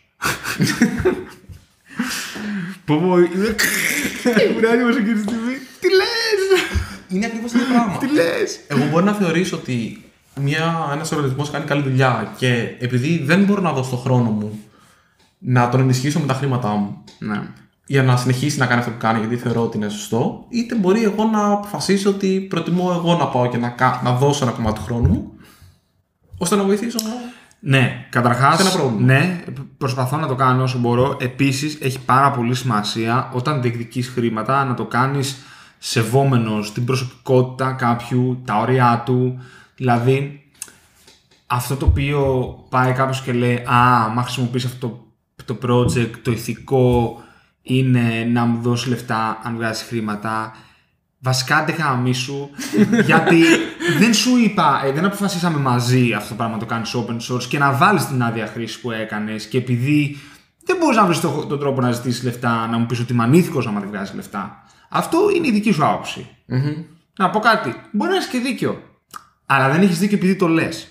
Speaker 2: Πω, ήμουν έτοιμος εκείνη τη στιγμή. Τι λες?
Speaker 1: Είναι ακριβώς το ίδιο πράγμα.
Speaker 2: Τι λες?
Speaker 1: Εγώ μπορεί να θεωρήσω ότι ένας οργανισμός κάνει καλή δουλειά και επειδή δεν μπορώ να δώσω το χρόνο μου να τον ενισχύσω με τα χρήματά μου για να συνεχίσει να κάνει αυτό που κάνει, γιατί θεωρώ ότι είναι σωστό, είτε μπορεί εγώ να αποφασίσω ότι προτιμώ εγώ να πάω και να δώσω ένα κομμάτι του χρόνου μου ώστε να βοηθήσω.
Speaker 2: Ναι, καταρχάς, ναι, προσπαθώ να το κάνω όσο μπορώ. Επίσης, έχει πάρα πολύ σημασία όταν διεκδικείς χρήματα να το κάνεις σεβόμενος την προσωπικότητα κάποιου, τα όρια του. Δηλαδή, αυτό το οποίο πάει κάποιος και λέει «Α, μα χρησιμοποιείς αυτό το project, το ηθικό είναι να μου δώσει λεφτά αν βγάζεις χρήματα». Βασικά δεν χαμίσου, γιατί δεν σου είπα, δεν αποφασίσαμε μαζί αυτό το πράγμα να το κάνεις open source και να βάλεις την άδεια χρήση που έκανες και επειδή δεν μπορείς να βρεις τον τρόπο να ζητήσεις λεφτά, να μου πεις ότι είμαι ανήθικος άμα δεν βγάζεις λεφτά. Αυτό είναι η δική σου άποψη. Να πω κάτι, μπορεί να έχεις και δίκιο, αλλά δεν έχεις δίκιο επειδή το λες.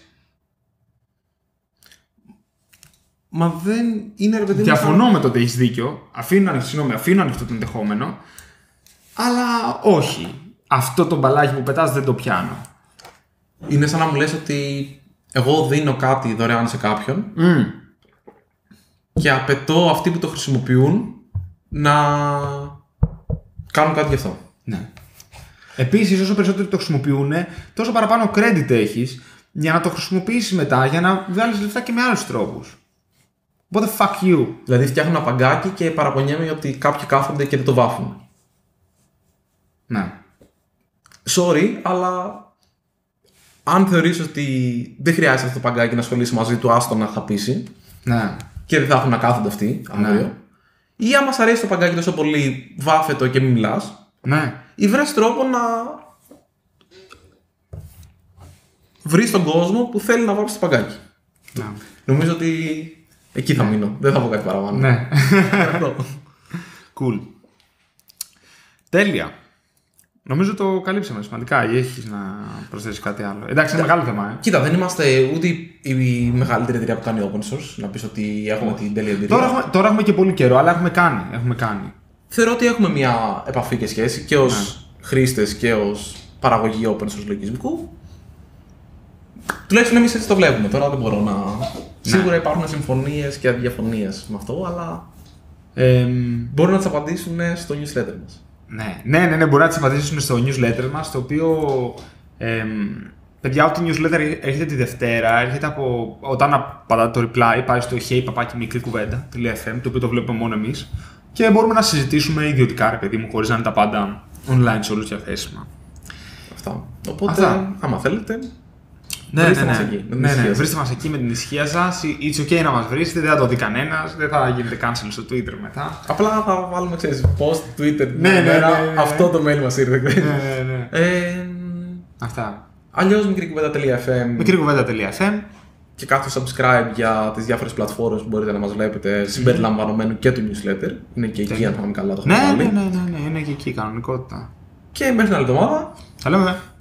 Speaker 1: Μα δεν είναι ρε παιδί μου.
Speaker 2: Διαφωνώ με το ότι έχεις δίκιο, αφήνω ανοιχτό το ενδεχόμενο. Αλλά όχι. Αυτό το μπαλάκι που πετάς δεν το πιάνω.
Speaker 1: Είναι σαν να μου λες ότι εγώ δίνω κάτι δωρεάν σε κάποιον και απαιτώ αυτοί που το χρησιμοποιούν να κάνουν κάτι γι' αυτό.
Speaker 2: Ναι. Επίσης, όσο περισσότερο το χρησιμοποιούν, τόσο παραπάνω credit έχεις για να το χρησιμοποιήσεις μετά για να βγάλεις λεφτά και με άλλους τρόπους. What the fuck you.
Speaker 1: Δηλαδή φτιάχνω ένα παγκάκι και παραπονιέμαι ότι κάποιοι κάθονται και δεν το βάφουν.
Speaker 2: Ναι.
Speaker 1: Sorry, αλλά αν θεωρείς ότι δεν χρειάζεται αυτό το παγκάκι να ασχολείσαι μαζί του, άστο να χαπίσει.
Speaker 2: Ναι.
Speaker 1: Και δεν θα έχουν να κάθονται αυτοί.
Speaker 2: Ναι.
Speaker 1: Ή άμα σ' αρέσει το παγκάκι τόσο πολύ, βάφε το και μην μιλάς.
Speaker 2: Ναι.
Speaker 1: Ή βρες τρόπο να βρεις τον κόσμο που θέλει να βάψει το παγκάκι.
Speaker 2: Ναι.
Speaker 1: Νομίζω ότι εκεί θα μείνω. Δεν θα πω κάτι παραπάνω.
Speaker 2: Ναι. Cool. Τέλεια. Νομίζω το καλύψαμε σημαντικά ή έχεις να προσθέσεις κάτι άλλο. Εντάξει, είναι μεγάλο θέμα.
Speaker 1: Κοίτα, δεν είμαστε ούτε η μεγαλύτερη εταιρεία που κάνει open source. Να πεις ότι έχουμε την τέλεια εταιρεία.
Speaker 2: Τώρα έχουμε και πολύ καιρό, αλλά έχουμε κάνει.
Speaker 1: Θεωρώ ότι έχουμε μια επαφή και σχέση και ως χρήστες και ως παραγωγή open source λογισμικού. Τουλάχιστον εμείς έτσι το βλέπουμε. Τώρα δεν μπορώ να. Σίγουρα υπάρχουν συμφωνίες και αδιαφωνίες με αυτό, αλλά μπορούν να τις απαντήσουν στο newsletter μας.
Speaker 2: Ναι, μπορεί να τις απαντήσουν στο newsletter μας, το οποίο, παιδιά, ό,τι newsletter έρχεται τη Δευτέρα, έρχεται από, όταν απαντάτε το reply, πάει στο hey@mikrikuβέντα.fm, το οποίο το βλέπουμε μόνο εμείς, και μπορούμε να συζητήσουμε ιδιωτικά, ρε παιδί μου, χωρίς να είναι τα πάντα online σε όλους διαθέσιμα.
Speaker 1: Αυτά. Οπότε, άμα θέλετε,
Speaker 2: βρίστε μας εκεί. Βρίστε μας εκεί με την ησυχία σας. It's ok να μας βρίσκετε, δεν θα το δει κανένας, δεν θα γίνετε cancel στο Twitter μετά.
Speaker 1: Απλά θα βάλουμε, ξέρεις, post Twitter την μέρα. Αυτό το mail μας ήρθε.
Speaker 2: Ναι. Αυτά.
Speaker 1: Αλλιώς mikrikuβέντα.fm.
Speaker 2: mikrikuβέντα.fm.
Speaker 1: Και κάθε subscribe για τις διάφορες πλατφόρμες που μπορείτε να μας βλέπετε, συμπεριλαμβανομένου και του newsletter. Είναι και εκεί, αν πάμε καλά το
Speaker 2: Ναι, είναι και εκεί η κανονικότητα.
Speaker 1: Και μέχρι την άλλη εβδομάδα.
Speaker 2: Τα λέμε.